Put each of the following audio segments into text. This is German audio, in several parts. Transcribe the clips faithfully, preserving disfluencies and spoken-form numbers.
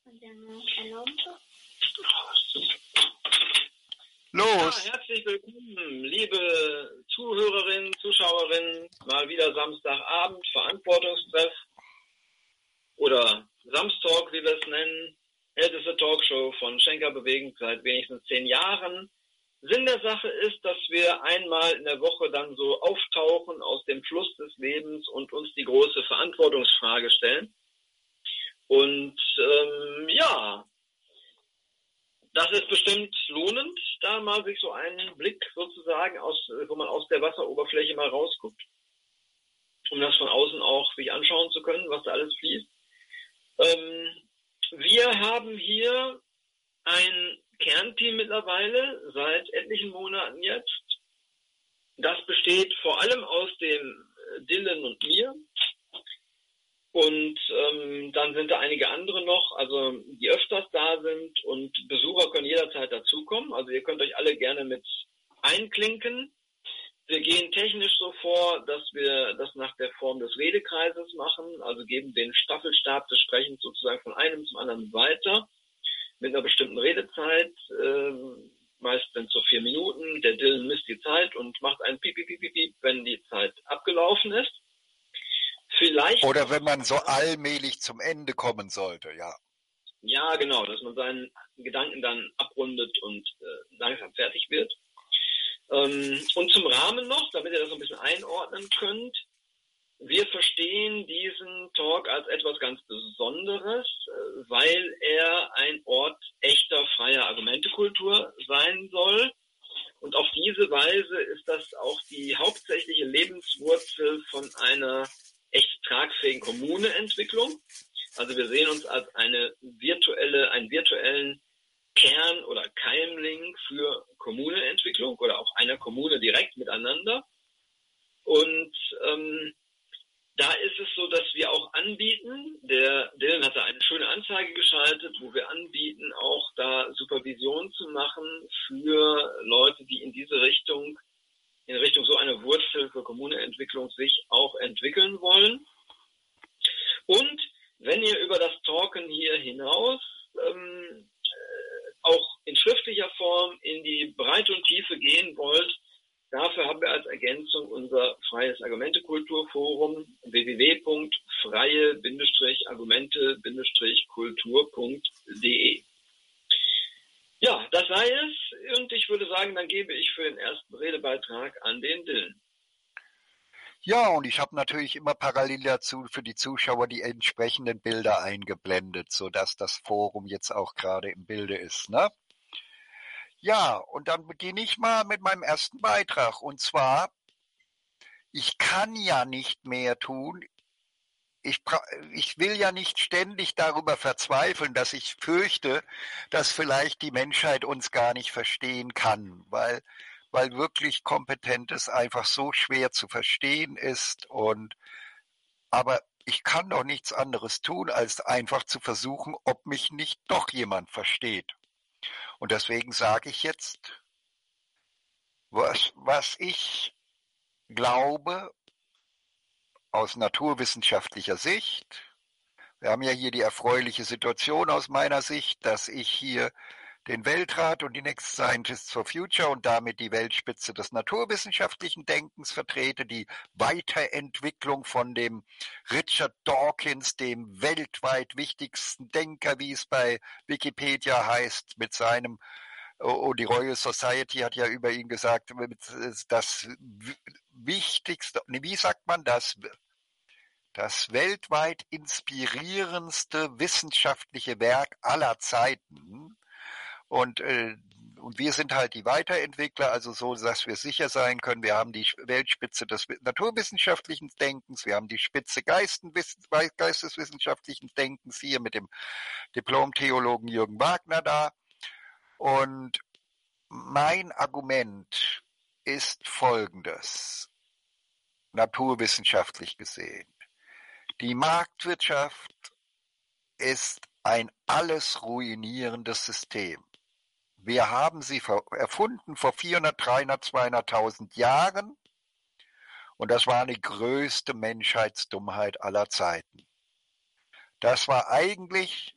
Los! Ja, herzlich willkommen, liebe Zuhörerinnen, Zuschauerinnen. Mal wieder Samstagabend, Verantwortungstreff oder Samstalk, wie wir es nennen. Älteste Talkshow von Schenker Bewegen seit wenigstens zehn Jahren. Sinn der Sache ist, dass wir einmal in der Woche dann so auftauchen aus dem Fluss des Lebens und uns die große Verantwortungsfrage stellen. Und ähm, ja, das ist bestimmt lohnend, da mal sich so einen Blick sozusagen, aus, wo man aus der Wasseroberfläche mal rausguckt, um das von außen auch sich anschauen zu können, was da alles fließt. Ähm, wir haben hier ein Kernteam mittlerweile, seit etlichen Monaten jetzt. Das besteht vor allem aus dem Dylan und mir. Und ähm, dann sind da einige andere noch, also die öfters da sind, und Besucher können jederzeit dazukommen. Also ihr könnt euch alle gerne mit einklinken. Wir gehen technisch so vor, dass wir das nach der Form des Redekreises machen, also geben den Staffelstab des Sprechens sozusagen von einem zum anderen weiter, mit einer bestimmten Redezeit. Äh, meist sind es so vier Minuten. Der Dylan misst die Zeit und macht ein Piep, Piep, Piep, Piep, Piep, wenn die Zeit abgelaufen ist. Vielleicht Oder wenn man so allmählich zum Ende kommen sollte, ja. Ja, genau, dass man seinen Gedanken dann abrundet und äh, langsam fertig wird. Ähm, und zum Rahmen noch, damit ihr das so ein bisschen einordnen könnt. Wir verstehen diesen Talk als etwas ganz Besonderes, äh, weil er ein Ort echter freier Argumentekultur sein soll. Und auf diese Weise ist das auch die hauptsächliche Lebenswurzel von einer echt tragfähigen Kommuneentwicklung. Also wir sehen uns als eine virtuelle, einen virtuellen Kern oder Keimling für Kommunenentwicklung oder auch einer Kommune direkt miteinander. Und ähm, da ist es so, dass wir auch anbieten, der Dylan hatte eine schöne Anzeige geschaltet, wo wir anbieten, auch da Supervision zu machen für Leute, die in diese Richtung in Richtung so eine Wurzel für Kommuneentwicklung sich auch entwickeln wollen. Und wenn ihr über das Talken hier hinaus ähm, äh, auch in schriftlicher Form in die Breite und Tiefe gehen wollt, dafür haben wir als Ergänzung unser freies Argumentekulturforum w w w punkt freie Argumente Kultur punkt de. Ja, das sei es, und ich würde sagen, dann gebe ich für den ersten Redebeitrag an den Dylan. Ja, und ich habe natürlich immer parallel dazu für die Zuschauer die entsprechenden Bilder eingeblendet, sodass das Forum jetzt auch gerade im Bilde ist, ne? Ja, und dann beginne ich mal mit meinem ersten Beitrag, und zwar, ich kann ja nicht mehr tun. Ich, ich will ja nicht ständig darüber verzweifeln, dass ich fürchte, dass vielleicht die Menschheit uns gar nicht verstehen kann, weil, weil wirklich Kompetentes einfach so schwer zu verstehen ist. Und, aber ich kann doch nichts anderes tun, als einfach zu versuchen, ob mich nicht doch jemand versteht. Und deswegen sage ich jetzt, was, was ich glaube aus naturwissenschaftlicher Sicht. Wir haben ja hier die erfreuliche Situation aus meiner Sicht, dass ich hier den Weltrat und die Next Scientists for Future und damit die Weltspitze des naturwissenschaftlichen Denkens vertrete, die Weiterentwicklung von dem Richard Dawkins, dem weltweit wichtigsten Denker, wie es bei Wikipedia heißt, mit seinem, oh, die Royal Society hat ja über ihn gesagt, das wichtigste, wie sagt man das, das weltweit inspirierendste wissenschaftliche Werk aller Zeiten. Und, äh, und wir sind halt die Weiterentwickler, also so, dass wir sicher sein können, wir haben die Weltspitze des naturwissenschaftlichen Denkens, wir haben die Spitze geisteswissenschaftlichen Denkens hier mit dem Diplom-Theologen Jürgen Wagner da. Und mein Argument ist folgendes, naturwissenschaftlich gesehen. Die Marktwirtschaft ist ein alles ruinierendes System. Wir haben sie erfunden vor vierhundert, dreihundert, zweihunderttausend Jahren, und das war die größte Menschheitsdummheit aller Zeiten. Das war eigentlich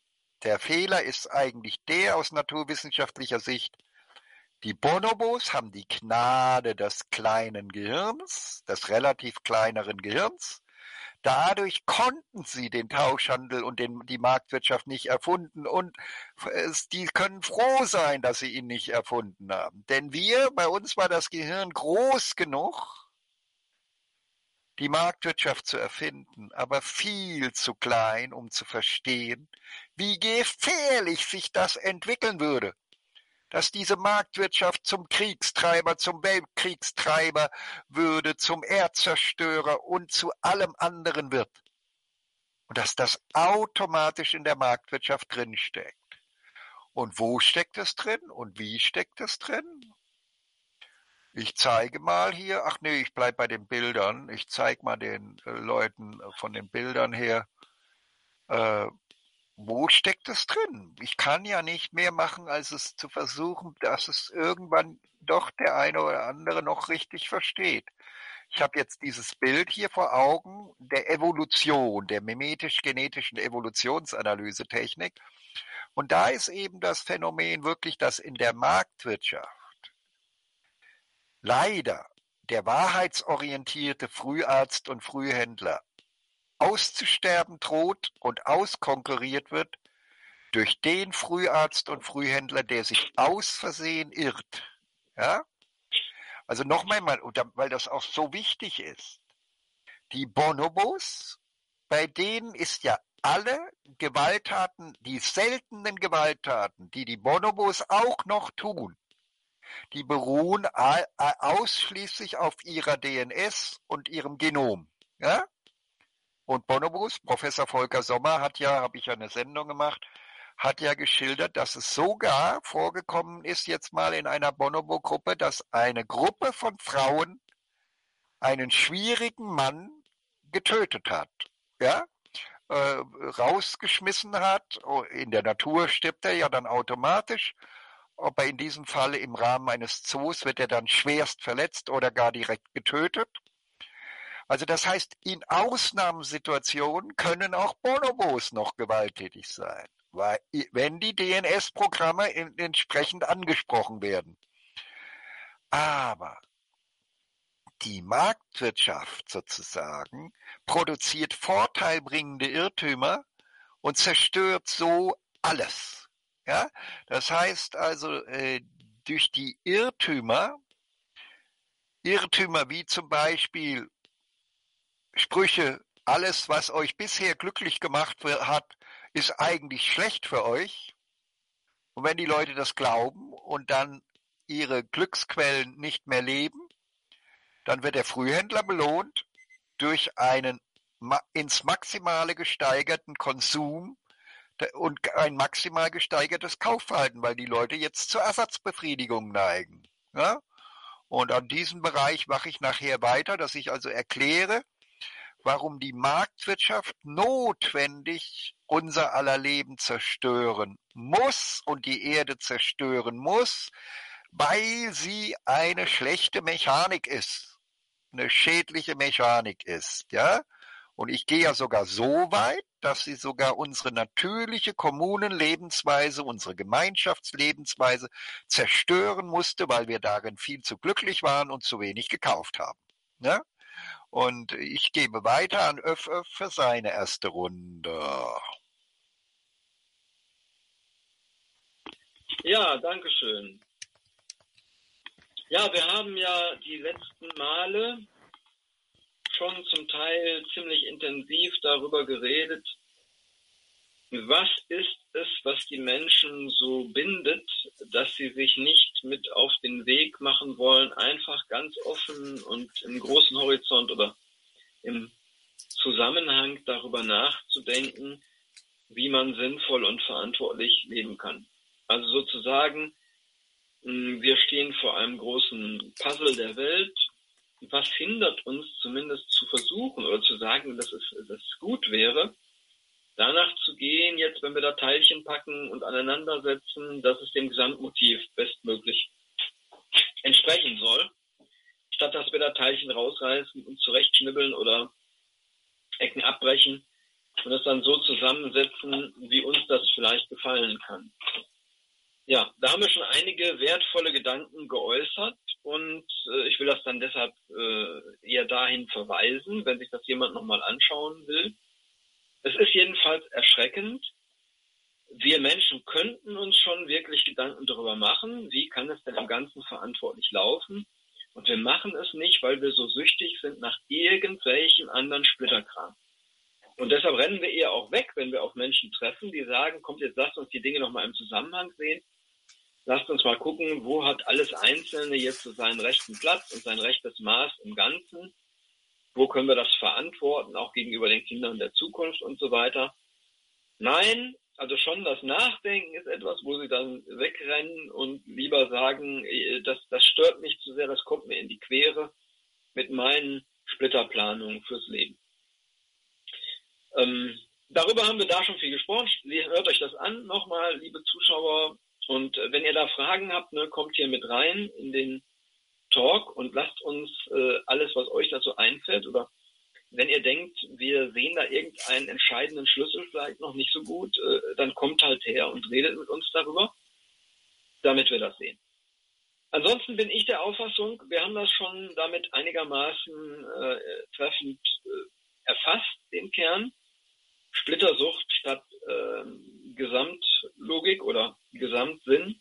Der Fehler ist eigentlich der aus naturwissenschaftlicher Sicht: Die Bonobos haben die Gnade des kleinen Gehirns, des relativ kleineren Gehirns. Dadurch konnten sie den Tauschhandel und den, die Marktwirtschaft nicht erfunden, und es, die können froh sein, dass sie ihn nicht erfunden haben. Denn wir, bei uns war das Gehirn groß genug, die Marktwirtschaft zu erfinden, aber viel zu klein, um zu verstehen, wie gefährlich sich das entwickeln würde. Dass diese Marktwirtschaft zum Kriegstreiber, zum Weltkriegstreiber würde, zum Erdzerstörer und zu allem anderen wird. Und dass das automatisch in der Marktwirtschaft drinsteckt. Und wo steckt es drin und wie steckt es drin? Ich zeige mal hier, ach nee, ich bleibe bei den Bildern. Ich zeige mal den äh, Leuten von den Bildern her, äh, wo steckt es drin? Ich kann ja nicht mehr machen, als es zu versuchen, dass es irgendwann doch der eine oder andere noch richtig versteht. Ich habe jetzt dieses Bild hier vor Augen der Evolution, der mimetisch-genetischen Evolutionsanalysetechnik. Und da ist eben das Phänomen wirklich, dass in der Marktwirtschaft leider der wahrheitsorientierte Früharzt und Frühhändler auszusterben droht und auskonkurriert wird durch den Früharzt und Frühhändler, der sich aus Versehen irrt. Ja? Also nochmal, weil das auch so wichtig ist. Die Bonobos, bei denen ist ja alle Gewalttaten, die seltenen Gewalttaten, die die Bonobos auch noch tun, die beruhen ausschließlich auf ihrer D N S und ihrem Genom. Ja? Und Bonobos, Professor Volker Sommer hat ja, habe ich ja eine Sendung gemacht, hat ja geschildert, dass es sogar vorgekommen ist, jetzt mal in einer Bonobo-Gruppe, dass eine Gruppe von Frauen einen schwierigen Mann getötet hat, ja, äh, rausgeschmissen hat. In der Natur stirbt er ja dann automatisch. Aber in diesem Fall im Rahmen eines Zoos wird er dann schwerst verletzt oder gar direkt getötet. Also das heißt, in Ausnahmesituationen können auch Bonobos noch gewalttätig sein, weil, wenn die D N S-Programme entsprechend angesprochen werden. Aber die Marktwirtschaft sozusagen produziert vorteilbringende Irrtümer und zerstört so alles. Ja? Das heißt also, äh, durch die Irrtümer, Irrtümer wie zum Beispiel Sprüche, alles, was euch bisher glücklich gemacht hat, ist eigentlich schlecht für euch. Und wenn die Leute das glauben und dann ihre Glücksquellen nicht mehr leben, dann wird der Frühhändler belohnt durch einen ins Maximale gesteigerten Konsum und ein maximal gesteigertes Kaufverhalten, weil die Leute jetzt zur Ersatzbefriedigung neigen. Ja? Und an diesem Bereich mache ich nachher weiter, dass ich also erkläre, warum die Marktwirtschaft notwendig unser aller Leben zerstören muss und die Erde zerstören muss, weil sie eine schlechte Mechanik ist, eine schädliche Mechanik ist, ja. Und ich gehe ja sogar so weit, dass sie sogar unsere natürliche Kommunenlebensweise, unsere Gemeinschaftslebensweise zerstören musste, weil wir darin viel zu glücklich waren und zu wenig gekauft haben, ne? Und ich gebe weiter an Öff Öff für seine erste Runde. Ja, danke schön. Ja, wir haben ja die letzten Male schon zum Teil ziemlich intensiv darüber geredet, was ist es, was die Menschen so bindet, dass sie sich nicht mit auf den Weg machen wollen, einfach ganz offen und im großen Horizont oder im Zusammenhang darüber nachzudenken, wie man sinnvoll und verantwortlich leben kann. Also sozusagen, wir stehen vor einem großen Puzzle der Welt. Was hindert uns zumindest zu versuchen oder zu sagen, dass es, dass es gut wäre, danach zu gehen, jetzt wenn wir da Teilchen packen und aneinandersetzen, dass es dem Gesamtmotiv bestmöglich entsprechen soll, statt dass wir da Teilchen rausreißen und zurechtschnibbeln oder Ecken abbrechen, und es dann so zusammensetzen, wie uns das vielleicht gefallen kann. Ja, da haben wir schon einige wertvolle Gedanken geäußert und äh, ich will das dann deshalb äh, eher dahin verweisen, wenn sich das jemand nochmal anschauen will. Es ist jedenfalls erschreckend. Wir Menschen könnten uns schon wirklich Gedanken darüber machen, wie kann es denn im Ganzen verantwortlich laufen. Und wir machen es nicht, weil wir so süchtig sind nach irgendwelchen anderen Splitterkram. Und deshalb rennen wir eher auch weg, wenn wir auf Menschen treffen, die sagen, kommt, jetzt lasst uns die Dinge nochmal im Zusammenhang sehen. Lasst uns mal gucken, wo hat alles Einzelne jetzt so seinen rechten Platz und sein rechtes Maß im Ganzen. Wo können wir das verantworten, auch gegenüber den Kindern der Zukunft und so weiter. Nein, also schon das Nachdenken ist etwas, wo sie dann wegrennen und lieber sagen, das, das stört mich zu sehr, das kommt mir in die Quere mit meinen Splitterplanungen fürs Leben. Ähm, darüber haben wir da schon viel gesprochen. Hört euch das an, nochmal, liebe Zuschauer. Und äh, wenn ihr da Fragen habt, ne, kommt hier mit rein in den Talk und lasst uns äh, alles, was euch dazu einfällt, oder wenn ihr denkt, wir sehen da irgendeinen entscheidenden Schlüssel vielleicht noch nicht so gut, äh, dann kommt halt her und redet mit uns darüber, damit wir das sehen. Ansonsten bin ich der Auffassung, wir haben das schon damit einigermaßen äh, treffend äh, erfasst, den Kern. Splittersucht statt äh, Gesamtlogik oder Gesamtsinn.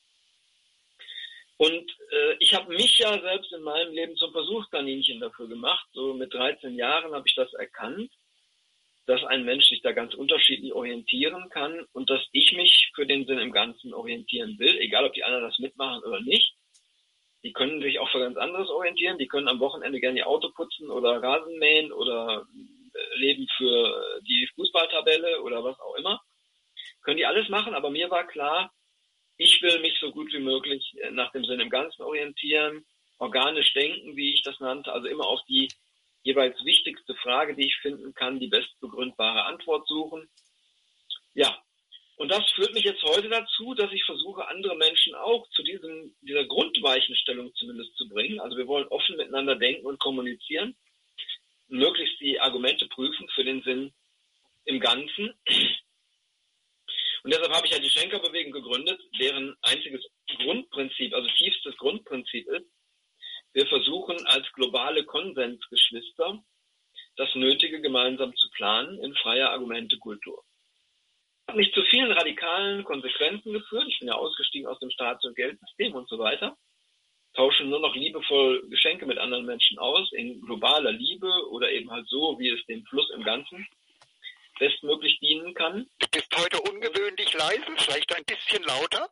Und äh, ich habe mich ja selbst in meinem Leben zum Versuchskaninchen dafür gemacht. So mit dreizehn Jahren habe ich das erkannt, dass ein Mensch sich da ganz unterschiedlich orientieren kann und dass ich mich für den Sinn im Ganzen orientieren will, egal ob die anderen das mitmachen oder nicht. Die können sich auch für ganz anderes orientieren. Die können am Wochenende gerne ihr Auto putzen oder Rasen mähen oder leben für die Fußballtabelle oder was auch immer. Können die alles machen, aber mir war klar, ich will mich so gut wie möglich nach dem Sinn im Ganzen orientieren, organisch denken, wie ich das nannte, also immer auf die jeweils wichtigste Frage, die ich finden kann, die bestbegründbare Antwort suchen. Ja, und das führt mich jetzt heute dazu, dass ich versuche, andere Menschen auch zu diesem, dieser Grundweichenstellung zumindest zu bringen. Also wir wollen offen miteinander denken und kommunizieren, möglichst die Argumente prüfen für den Sinn im Ganzen. Und deshalb habe ich ja die Schenkerbewegung gegründet, deren einziges Grundprinzip, also tiefstes Grundprinzip ist, wir versuchen als globale Konsensgeschwister das Nötige gemeinsam zu planen in freier Argumentekultur. Hat mich zu vielen radikalen Konsequenzen geführt. Ich bin ja ausgestiegen aus dem Staats- und Geldsystem und so weiter. Tausche nur noch liebevoll Geschenke mit anderen Menschen aus, in globaler Liebe oder eben halt so, wie es dem Fluss im Ganzen bestmöglich dienen kann. Du bist heute ungewöhnlich leise, vielleicht ein bisschen lauter?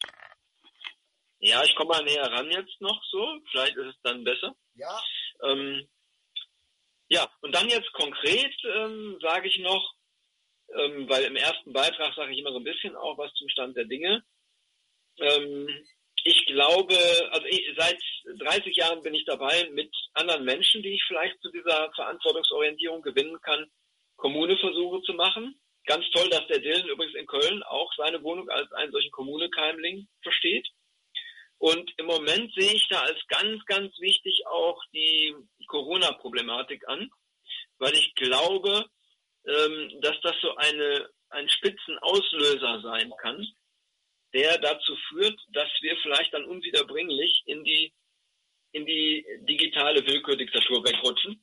Ja, ich komme mal näher ran jetzt noch so, vielleicht ist es dann besser. Ja. Ähm, ja, und dann jetzt konkret ähm, sage ich noch, ähm, weil im ersten Beitrag sage ich immer so ein bisschen auch was zum Stand der Dinge. Ähm, ich glaube, also ich, seit dreißig Jahren bin ich dabei, mit anderen Menschen, die ich vielleicht zu dieser Verantwortungsorientierung gewinnen kann, Kommuneversuche zu machen. Ganz toll, dass der Dylan übrigens in Köln auch seine Wohnung als einen solchen Kommunekeimling versteht. Und im Moment sehe ich da als ganz, ganz wichtig auch die Corona-Problematik an, weil ich glaube, ähm, dass das so eine, ein Spitzenauslöser sein kann, der dazu führt, dass wir vielleicht dann unwiederbringlich in die, in die digitale Willkürdiktatur wegrutschen.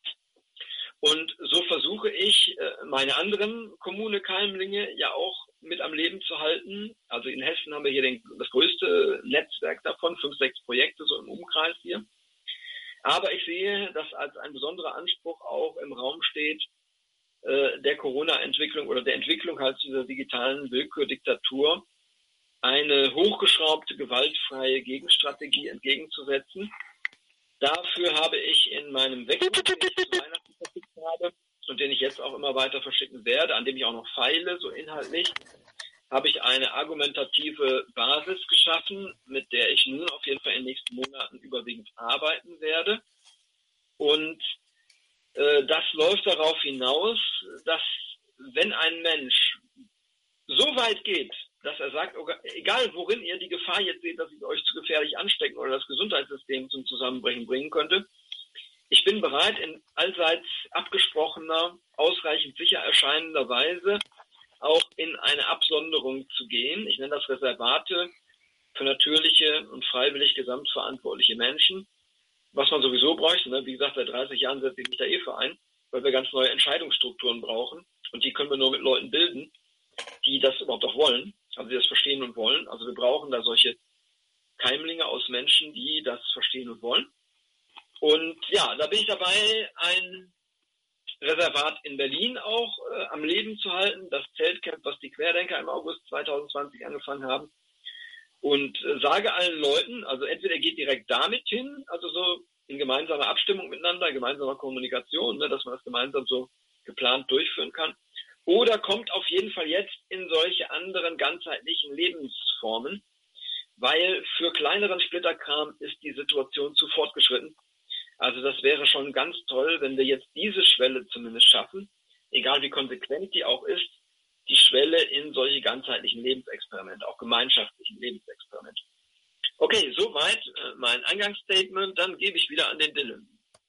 Und so versuche ich, meine anderen Kommune-Keimlinge ja auch mit am Leben zu halten. Also in Hessen haben wir hier den, das größte Netzwerk davon, fünf, sechs Projekte so im Umkreis hier. Aber ich sehe, dass als ein besonderer Anspruch auch im Raum steht, der Corona-Entwicklung oder der Entwicklung halt dieser digitalen Willkürdiktatur eine hochgeschraubte, gewaltfreie Gegenstrategie entgegenzusetzen. Dafür habe ich in meinem Wechsel, den ich zu Weihnachten verschickt habe und den ich jetzt auch immer weiter verschicken werde, an dem ich auch noch feile, so inhaltlich, habe ich eine argumentative Basis geschaffen, mit der ich nun auf jeden Fall in den nächsten Monaten überwiegend arbeiten werde. Und äh, das läuft darauf hinaus, dass wenn ein Mensch so weit geht, dass er sagt, egal worin ihr die Gefahr jetzt seht, dass ich euch zu gefährlich anstecken oder das Gesundheitssystem zum Zusammenbrechen bringen könnte, ich bin bereit, in allseits abgesprochener, ausreichend sicher erscheinender Weise auch in eine Absonderung zu gehen. Ich nenne das Reservate für natürliche und freiwillig gesamtverantwortliche Menschen, was man sowieso bräuchte. Ne? Wie gesagt, seit dreißig Jahren setze ich mich da eh für ein, weil wir ganz neue Entscheidungsstrukturen brauchen. Und die können wir nur mit Leuten bilden, die das überhaupt auch wollen, also die das verstehen und wollen. Also wir brauchen da solche Keimlinge aus Menschen, die das verstehen und wollen. Und ja, da bin ich dabei, ein Reservat in Berlin auch äh, am Leben zu halten, das Zeltcamp, was die Querdenker im August zwanzig zwanzig angefangen haben. Und äh, sage allen Leuten, also entweder geht direkt damit hin, also so in gemeinsamer Abstimmung miteinander, gemeinsamer Kommunikation, ne, dass man das gemeinsam so geplant durchführen kann, oder kommt auf jeden Fall jetzt in solche anderen ganzheitlichen Lebensformen, weil für kleineren Splitterkram ist die Situation zu fortgeschritten. Also das wäre schon ganz toll, wenn wir jetzt diese Schwelle zumindest schaffen, egal wie konsequent die auch ist, die Schwelle in solche ganzheitlichen Lebensexperimente, auch gemeinschaftlichen Lebensexperimente. Okay, soweit äh, mein Eingangsstatement, dann gebe ich wieder an den Dylan.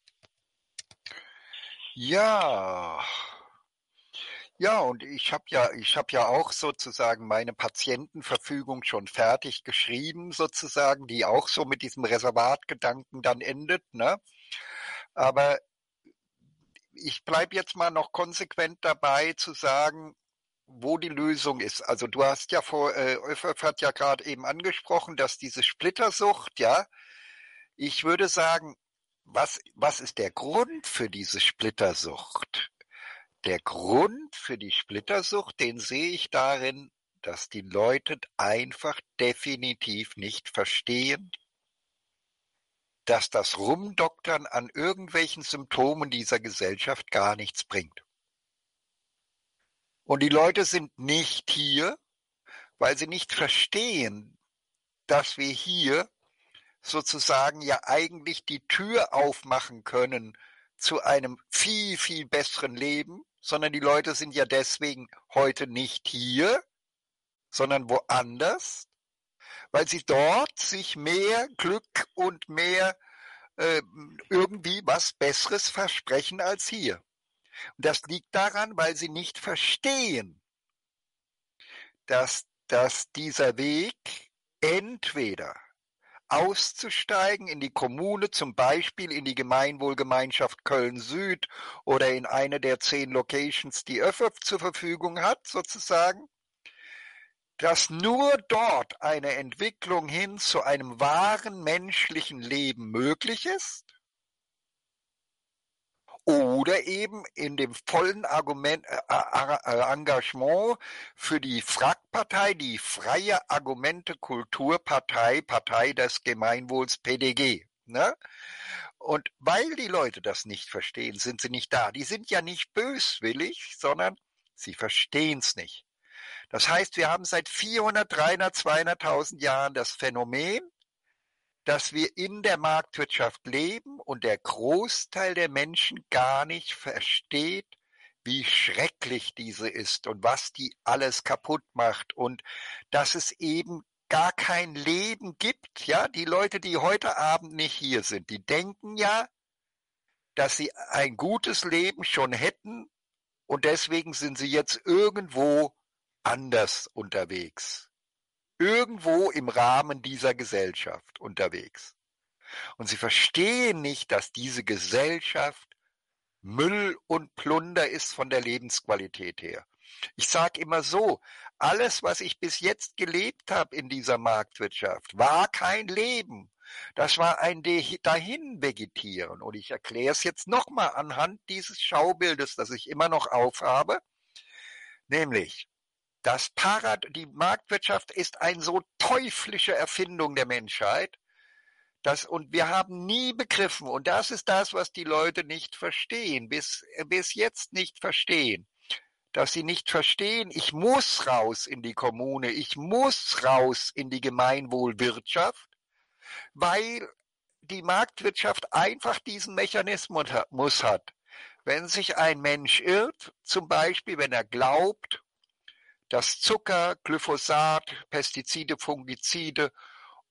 Ja, ja, und ich habe ja, ich habe ja auch sozusagen meine Patientenverfügung schon fertig geschrieben, sozusagen, die auch so mit diesem Reservatgedanken dann endet, ne? Aber ich bleibe jetzt mal noch konsequent dabei zu sagen, wo die Lösung ist. Also du hast ja vor, äh, Öffef hat ja gerade eben angesprochen, dass diese Splittersucht, ja, ich würde sagen, was, was ist der Grund für diese Splittersucht? Der Grund für die Splittersucht, den sehe ich darin, dass die Leute einfach definitiv nicht verstehen, dass das Rumdoktern an irgendwelchen Symptomen dieser Gesellschaft gar nichts bringt. Und die Leute sind nicht hier, weil sie nicht verstehen, dass wir hier sozusagen ja eigentlich die Tür aufmachen können zu einem viel, viel besseren Leben, sondern die Leute sind ja deswegen heute nicht hier, sondern woanders, weil sie dort sich mehr Glück und mehr äh, irgendwie was Besseres versprechen als hier. Und das liegt daran, weil sie nicht verstehen, dass, dass dieser Weg entweder auszusteigen in die Kommune, zum Beispiel in die Gemeinwohlgemeinschaft Köln-Süd oder in eine der zehn Locations, die Öffef zur Verfügung hat, sozusagen, dass nur dort eine Entwicklung hin zu einem wahren menschlichen Leben möglich ist, oder eben in dem vollen Argument, äh, Engagement für die F R A K-Partei, die Freie Argumente Kulturpartei, Partei des Gemeinwohls P D G. Ne? Und weil die Leute das nicht verstehen, sind sie nicht da. Die sind ja nicht böswillig, sondern sie verstehen es nicht. Das heißt, wir haben seit vierhundert, dreihundert, zweihunderttausend Jahren das Phänomen, dass wir in der Marktwirtschaft leben und der Großteil der Menschen gar nicht versteht, wie schrecklich diese ist und was die alles kaputt macht und dass es eben gar kein Leben gibt. Ja, die Leute, die heute Abend nicht hier sind, die denken ja, dass sie ein gutes Leben schon hätten und deswegen sind sie jetzt irgendwo anders unterwegs. Irgendwo im Rahmen dieser Gesellschaft unterwegs. Und sie verstehen nicht, dass diese Gesellschaft Müll und Plunder ist von der Lebensqualität her. Ich sage immer so, alles, was ich bis jetzt gelebt habe in dieser Marktwirtschaft, war kein Leben. Das war ein Dahinvegetieren. Und ich erkläre es jetzt nochmal anhand dieses Schaubildes, das ich immer noch aufhabe, nämlich Das Parad- die Marktwirtschaft ist eine so teuflische Erfindung der Menschheit, dass, und wir haben nie begriffen, und das ist das, was die Leute nicht verstehen, bis, bis jetzt nicht verstehen, dass sie nicht verstehen, ich muss raus in die Kommune, ich muss raus in die Gemeinwohlwirtschaft, weil die Marktwirtschaft einfach diesen Mechanismus hat. Wenn sich ein Mensch irrt, zum Beispiel wenn er glaubt, dass Zucker, Glyphosat, Pestizide, Fungizide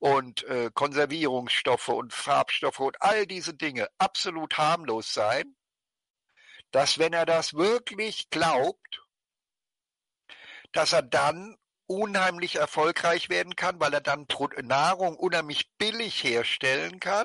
und äh, Konservierungsstoffe und Farbstoffe und all diese Dinge absolut harmlos sein, dass wenn er das wirklich glaubt, dass er dann unheimlich erfolgreich werden kann, weil er dann Nahrung unheimlich billig herstellen kann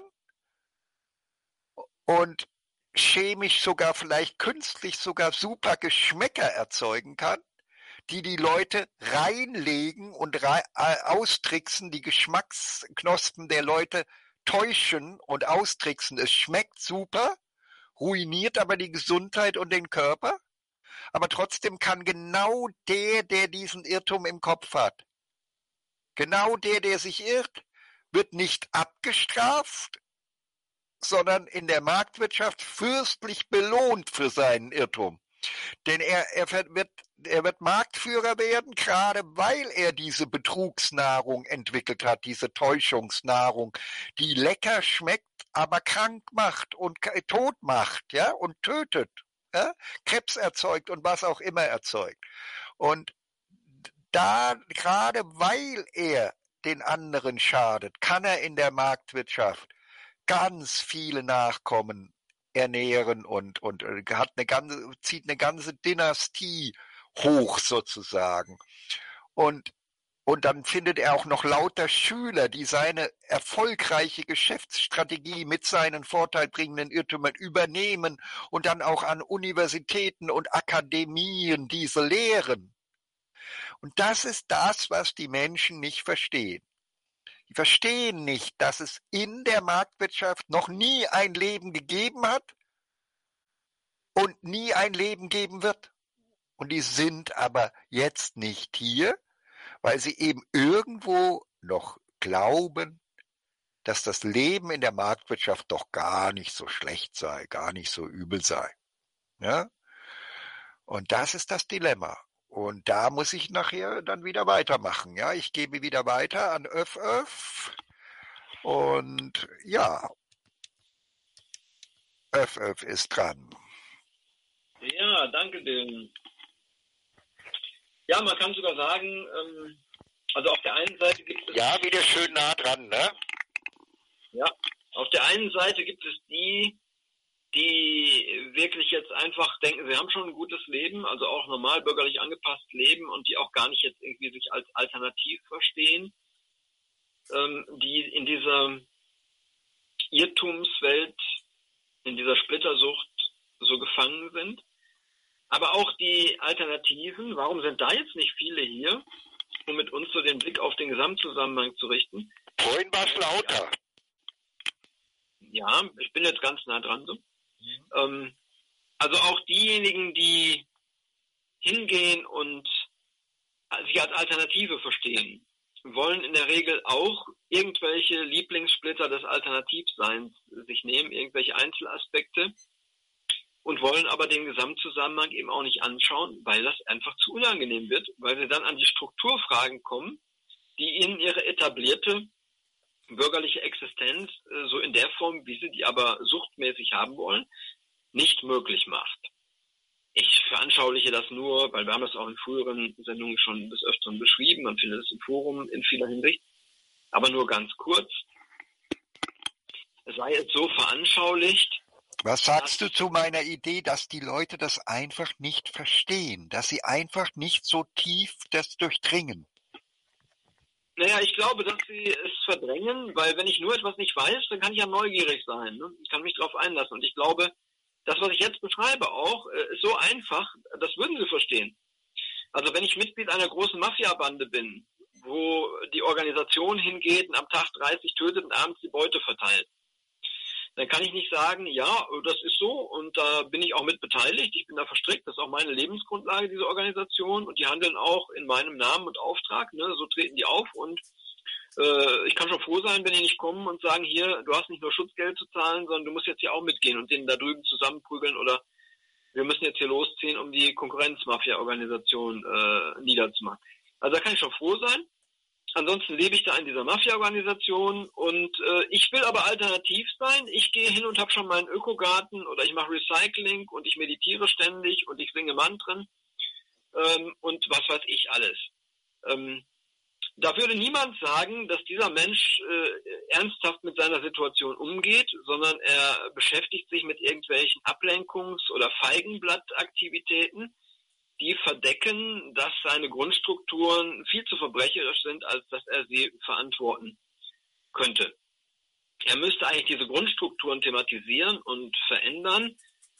und chemisch sogar vielleicht künstlich sogar super Geschmäcker erzeugen kann, die die Leute reinlegen und rei austricksen, die Geschmacksknospen der Leute täuschen und austricksen. Es schmeckt super, ruiniert aber die Gesundheit und den Körper. Aber trotzdem kann genau der, der diesen Irrtum im Kopf hat, genau der, der sich irrt, wird nicht abgestraft, sondern in der Marktwirtschaft fürstlich belohnt für seinen Irrtum. Denn er, er, wird, er wird Marktführer werden, gerade weil er diese Betrugsnahrung entwickelt hat, diese Täuschungsnahrung, die lecker schmeckt, aber krank macht und tot macht, ja, und tötet, ja, Krebs erzeugt und was auch immer erzeugt. Und da, gerade weil er den anderen schadet, kann er in der Marktwirtschaft ganz viele Nachkommen ernähren und, und hat eine ganze, zieht eine ganze Dynastie hoch sozusagen. Und, und dann findet er auch noch lauter Schüler, die seine erfolgreiche Geschäftsstrategie mit seinen vorteilbringenden Irrtümern übernehmen und dann auch an Universitäten und Akademien diese lehren. Und das ist das, was die Menschen nicht verstehen. Die verstehen nicht, dass es in der Marktwirtschaft noch nie ein Leben gegeben hat und nie ein Leben geben wird. Und die sind aber jetzt nicht hier, weil sie eben irgendwo noch glauben, dass das Leben in der Marktwirtschaft doch gar nicht so schlecht sei, gar nicht so übel sei. Ja? Und das ist das Dilemma. Und da muss ich nachher dann wieder weitermachen. Ja, ich gebe wieder weiter an Öff Öff. Und ja, Öff Öff ist dran. Ja, danke dir. Ja, man kann sogar sagen, ähm, also auf der einen Seite gibt es... Ja, wieder schön nah dran, ne? Ja, auf der einen Seite gibt es die, die wirklich jetzt einfach denken, sie haben schon ein gutes Leben, also auch normal bürgerlich angepasst leben und die auch gar nicht jetzt irgendwie sich als alternativ verstehen, ähm, die in dieser Irrtumswelt, in dieser Splittersucht so gefangen sind. Aber auch die Alternativen, warum sind da jetzt nicht viele hier, um mit uns so den Blick auf den Gesamtzusammenhang zu richten? Vorhin war es lauter. Ja, ich bin jetzt ganz nah dran so. Mhm. Ähm, also auch diejenigen, die hingehen und sich als Alternative verstehen, wollen in der Regel auch irgendwelche Lieblingssplitter des Alternativseins sich nehmen, irgendwelche Einzelaspekte, und wollen aber den Gesamtzusammenhang eben auch nicht anschauen, weil das einfach zu unangenehm wird, weil sie dann an die Strukturfragen kommen, die ihnen ihre etablierte bürgerliche Existenz, so in der Form, wie sie die aber suchtmäßig haben wollen, nicht möglich macht. Ich veranschauliche das nur, weil wir haben das auch in früheren Sendungen schon des Öfteren beschrieben, man findet es im Forum in vieler Hinsicht, aber nur ganz kurz. Es sei jetzt so veranschaulicht. Was sagst du zu meiner Idee, dass die Leute das einfach nicht verstehen, dass sie einfach nicht so tief das durchdringen? Naja, ich glaube, dass sie es verdrängen, weil wenn ich nur etwas nicht weiß, dann kann ich ja neugierig sein. Ne? Ich kann mich darauf einlassen. Und ich glaube, das, was ich jetzt beschreibe auch, ist so einfach, das würden sie verstehen. Also wenn ich Mitglied einer großen Mafia-Bande bin, wo die Organisation hingeht und am Tag dreißig tötet und abends die Beute verteilt, dann kann ich nicht sagen, ja, das ist so und da bin ich auch mit beteiligt, ich bin da verstrickt, das ist auch meine Lebensgrundlage, diese Organisation, und die handeln auch in meinem Namen und Auftrag, ne? So treten die auf, und äh, ich kann schon froh sein, wenn die nicht kommen und sagen, hier, du hast nicht nur Schutzgeld zu zahlen, sondern du musst jetzt hier auch mitgehen und denen da drüben zusammenprügeln, oder wir müssen jetzt hier losziehen, um die Konkurrenz-Mafia-Organisation äh, niederzumachen. Also da kann ich schon froh sein. Ansonsten lebe ich da in dieser Mafia-Organisation und äh, ich will aber alternativ sein. Ich gehe hin und habe schon meinen Ökogarten oder ich mache Recycling und ich meditiere ständig und ich singe Mantren ähm, und was weiß ich alles. Ähm, da würde niemand sagen, dass dieser Mensch äh, ernsthaft mit seiner Situation umgeht, sondern er beschäftigt sich mit irgendwelchen Ablenkungs- oder Feigenblattaktivitäten, die verdecken, dass seine Grundstrukturen viel zu verbrecherisch sind, als dass er sie verantworten könnte. Er müsste eigentlich diese Grundstrukturen thematisieren und verändern,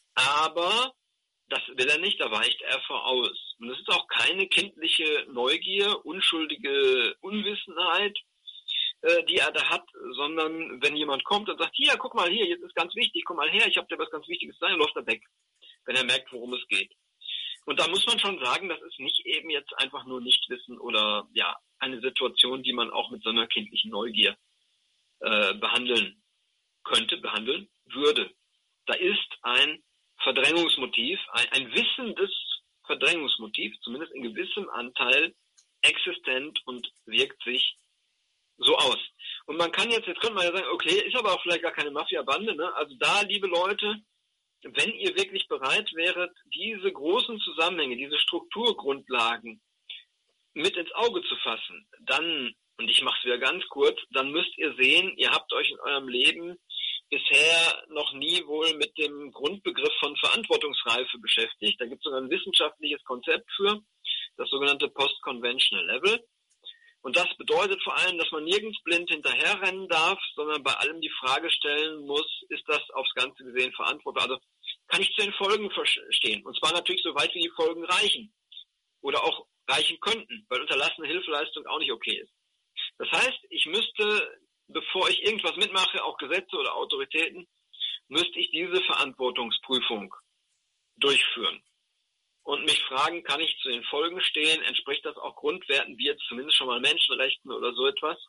aber das will er nicht, da weicht er vor aus. Und es ist auch keine kindliche Neugier, unschuldige Unwissenheit, äh, die er da hat, sondern wenn jemand kommt und sagt, hier, guck mal hier, jetzt ist ganz wichtig, komm mal her, ich habe dir was ganz Wichtiges zu sagen, läuft er weg, wenn er merkt, worum es geht. Und da muss man schon sagen, das ist nicht eben jetzt einfach nur Nichtwissen oder ja eine Situation, die man auch mit so einer kindlichen Neugier äh, behandeln könnte, behandeln würde. Da ist ein Verdrängungsmotiv, ein, ein wissendes Verdrängungsmotiv, zumindest in gewissem Anteil existent und wirkt sich so aus. Und man kann jetzt, jetzt könnte man ja sagen, okay, ist aber auch vielleicht gar keine Mafia-Bande, ne? Also da, liebe Leute, wenn ihr wirklich bereit wäret, diese großen Zusammenhänge, diese Strukturgrundlagen mit ins Auge zu fassen, dann, und ich mache es wieder ganz kurz, dann müsst ihr sehen, ihr habt euch in eurem Leben bisher noch nie wohl mit dem Grundbegriff von Verantwortungsreife beschäftigt. Da gibt es sogar ein wissenschaftliches Konzept für, das sogenannte Post-Conventional Level. Und das bedeutet vor allem, dass man nirgends blind hinterherrennen darf, sondern bei allem die Frage stellen muss, ist das aufs Ganze gesehen verantwortbar? Also kann ich zu den Folgen verstehen? Und zwar natürlich so weit, wie die Folgen reichen oder auch reichen könnten, weil unterlassene Hilfeleistung auch nicht okay ist. Das heißt, ich müsste, bevor ich irgendwas mitmache, auch Gesetze oder Autoritäten, müsste ich diese Verantwortungsprüfung durchführen und mich fragen, kann ich zu den Folgen stehen, entspricht das auch Grundwerten wie jetzt zumindest schon mal Menschenrechten oder so etwas?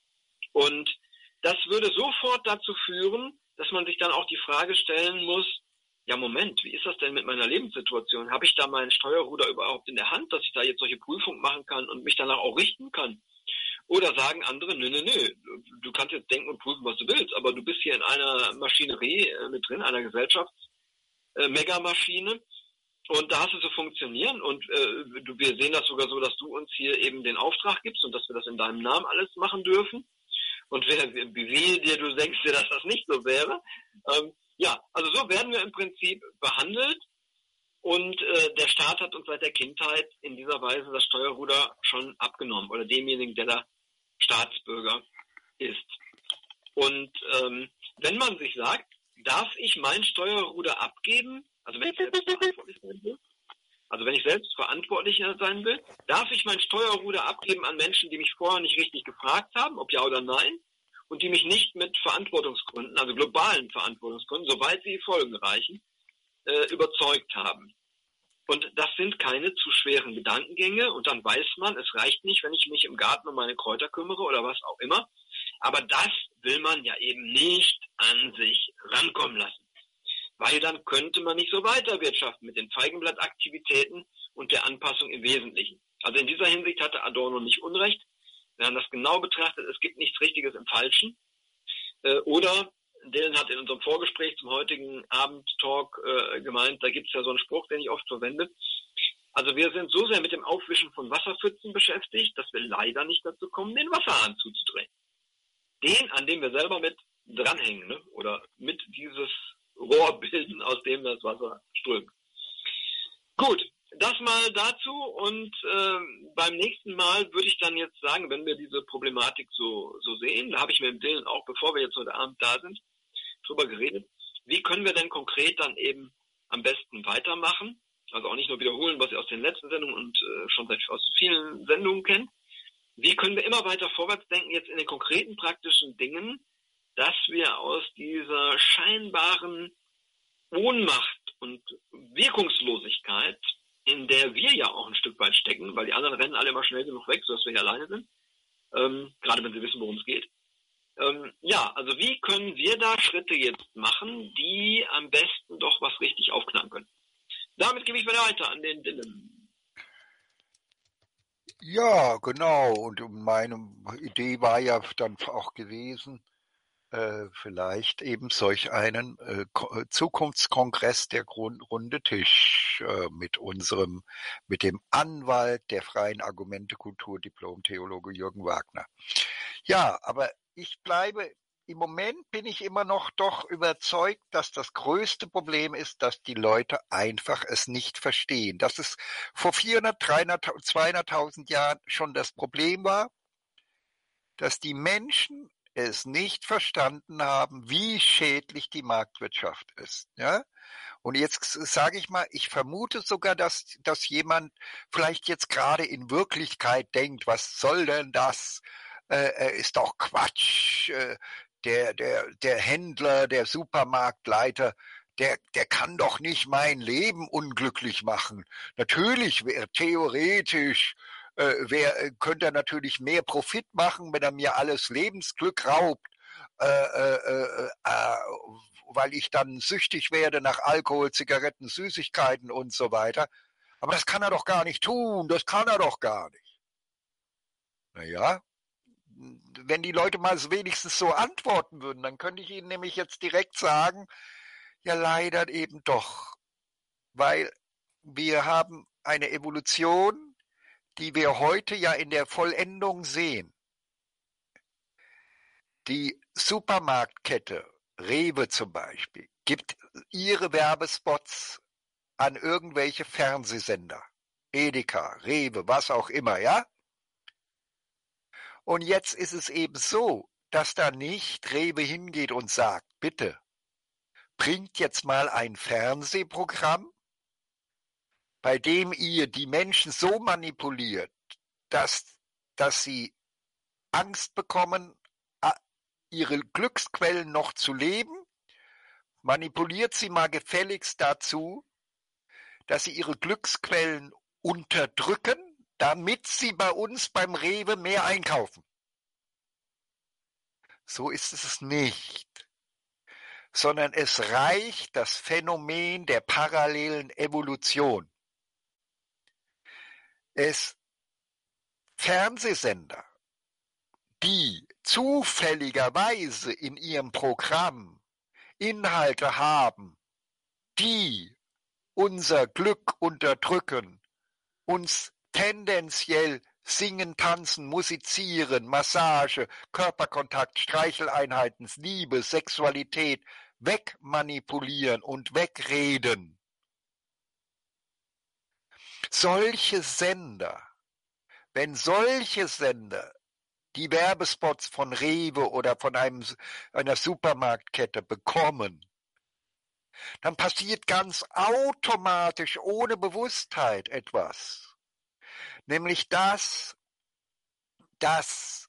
Und das würde sofort dazu führen, dass man sich dann auch die Frage stellen muss, ja Moment, wie ist das denn mit meiner Lebenssituation? Habe ich da mein Steuerruder überhaupt in der Hand, dass ich da jetzt solche Prüfungen machen kann und mich danach auch richten kann? Oder sagen andere, nö, nö, nö, du kannst jetzt denken und prüfen, was du willst, aber du bist hier in einer Maschinerie äh, mit drin, einer Gesellschafts-Megamaschine äh, und da hast du zu funktionieren und äh, du, wir sehen das sogar so, dass du uns hier eben den Auftrag gibst und dass wir das in deinem Namen alles machen dürfen und wie, wie dir du denkst dir, dass das nicht so wäre. Ähm, ja, also so werden wir im Prinzip behandelt. Und äh, der Staat hat uns seit der Kindheit in dieser Weise das Steuerruder schon abgenommen oder demjenigen, der da Staatsbürger ist. Und ähm, wenn man sich sagt, darf ich mein Steuerruder abgeben, also wenn ich selbst verantwortlich sein will, also wenn ich selbst verantwortlich sein will, darf ich mein Steuerruder abgeben an Menschen, die mich vorher nicht richtig gefragt haben, ob ja oder nein, und die mich nicht mit Verantwortungsgründen, also globalen Verantwortungsgründen, soweit sie die Folgen reichen, äh, überzeugt haben. Und das sind keine zu schweren Gedankengänge und dann weiß man, es reicht nicht, wenn ich mich im Garten um meine Kräuter kümmere oder was auch immer. Aber das will man ja eben nicht an sich rankommen lassen. Weil dann könnte man nicht so weiterwirtschaften mit den Feigenblattaktivitäten und der Anpassung im Wesentlichen. Also in dieser Hinsicht hatte Adorno nicht Unrecht. Wir haben das genau betrachtet, es gibt nichts Richtiges im Falschen. Oder Dylan hat in unserem Vorgespräch zum heutigen Abendtalk äh, gemeint, da gibt es ja so einen Spruch, den ich oft verwende. Also wir sind so sehr mit dem Aufwischen von Wasserpfützen beschäftigt, dass wir leider nicht dazu kommen, den Wasserhahn zuzudrehen. Den, an dem wir selber mit dranhängen, ne? Oder mit dieses Rohr bilden, aus dem das Wasser strömt. Gut, das mal dazu und äh, beim nächsten Mal würde ich dann jetzt sagen, wenn wir diese Problematik so, so sehen, da habe ich mit dem Dylan auch, bevor wir jetzt heute Abend da sind, drüber geredet, wie können wir denn konkret dann eben am besten weitermachen, also auch nicht nur wiederholen, was ihr aus den letzten Sendungen und äh, schon seit aus vielen Sendungen kennt, wie können wir immer weiter vorwärts denken, jetzt in den konkreten praktischen Dingen, dass wir aus dieser scheinbaren Ohnmacht und Wirkungslosigkeit, in der wir ja auch ein Stück weit stecken, weil die anderen rennen alle immer schnell genug weg, sodass wir hier alleine sind, ähm, gerade wenn sie wissen, worum es geht. Ähm, ja, also wie können wir da Schritte jetzt machen, die am besten doch was richtig aufknacken können? Damit gebe ich wieder weiter an den Dylan. Ja, genau. Und meine Idee war ja dann auch gewesen, äh, vielleicht eben solch einen äh, Ko- Zukunftskongress der Grund Runde Tisch äh, mit unserem, mit dem Anwalt der freien Argumentekultur, Diplom-Theologe Jürgen Wagner. Ja, aber ich bleibe, im Moment bin ich immer noch doch überzeugt, dass das größte Problem ist, dass die Leute einfach es nicht verstehen. Dass es vor vierhundert, dreihundert, zweihunderttausend Jahren schon das Problem war, dass die Menschen es nicht verstanden haben, wie schädlich die Marktwirtschaft ist. Ja? Und jetzt sage ich mal, ich vermute sogar, dass, dass jemand vielleicht jetzt gerade in Wirklichkeit denkt, was soll denn das? Äh, ist doch Quatsch. Äh, der, der, der Händler, der Supermarktleiter, der, der kann doch nicht mein Leben unglücklich machen. Natürlich, wäre theoretisch, äh, wer, könnte er natürlich mehr Profit machen, wenn er mir alles Lebensglück raubt. Äh, äh, äh, weil ich dann süchtig werde nach Alkohol, Zigaretten, Süßigkeiten und so weiter. Aber das kann er doch gar nicht tun, das kann er doch gar nicht. Naja, wenn die Leute mal wenigstens so antworten würden, dann könnte ich ihnen nämlich jetzt direkt sagen, ja leider eben doch, weil wir haben eine Evolution, die wir heute ja in der Vollendung sehen. Die Supermarktkette Rewe zum Beispiel gibt ihre Werbespots an irgendwelche Fernsehsender. Edeka, Rewe, was auch immer, ja? Und jetzt ist es eben so, dass da nicht Rewe hingeht und sagt, bitte, bringt jetzt mal ein Fernsehprogramm, bei dem ihr die Menschen so manipuliert, dass, dass sie Angst bekommen, ihre Glücksquellen noch zu leben. Manipuliert sie mal gefälligst dazu, dass sie ihre Glücksquellen unterdrücken, damit sie bei uns beim Rewe mehr einkaufen. So ist es nicht, sondern es reicht das Phänomen der parallelen Evolution. Es Fernsehsender, die zufälligerweise in ihrem Programm Inhalte haben, die unser Glück unterdrücken, uns tendenziell singen, tanzen, musizieren, Massage, Körperkontakt, Streicheleinheiten, Liebe, Sexualität wegmanipulieren und wegreden. Solche Sender, wenn solche Sender die Werbespots von Rewe oder von einem, einer Supermarktkette bekommen, dann passiert ganz automatisch ohne Bewusstheit etwas. Nämlich das, dass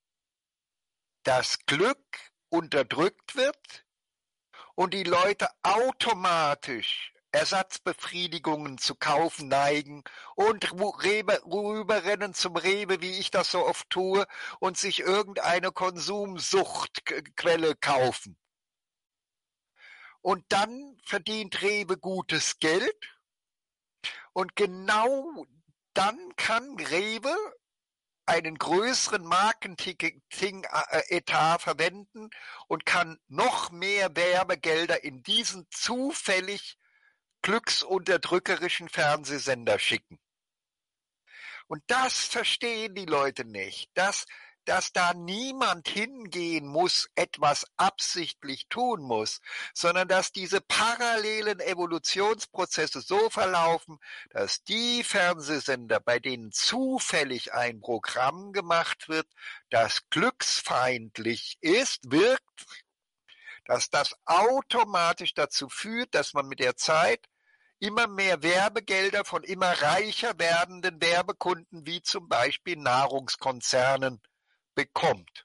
das Glück unterdrückt wird und die Leute automatisch Ersatzbefriedigungen zu kaufen neigen und rüberrennen zum Rewe, wie ich das so oft tue, und sich irgendeine Konsumsuchtquelle kaufen. Und dann verdient Rewe gutes Geld und genau dann kann Rewe einen größeren Marketing-Etat verwenden und kann noch mehr Werbegelder in diesen zufällig glücksunterdrückerischen Fernsehsender schicken. Und das verstehen die Leute nicht, dass, dass da niemand hingehen muss, etwas absichtlich tun muss, sondern dass diese parallelen Evolutionsprozesse so verlaufen, dass die Fernsehsender, bei denen zufällig ein Programm gemacht wird, das glücksfeindlich ist, wirkt, dass das automatisch dazu führt, dass man mit der Zeit immer mehr Werbegelder von immer reicher werdenden Werbekunden wie zum Beispiel Nahrungskonzernen bekommt.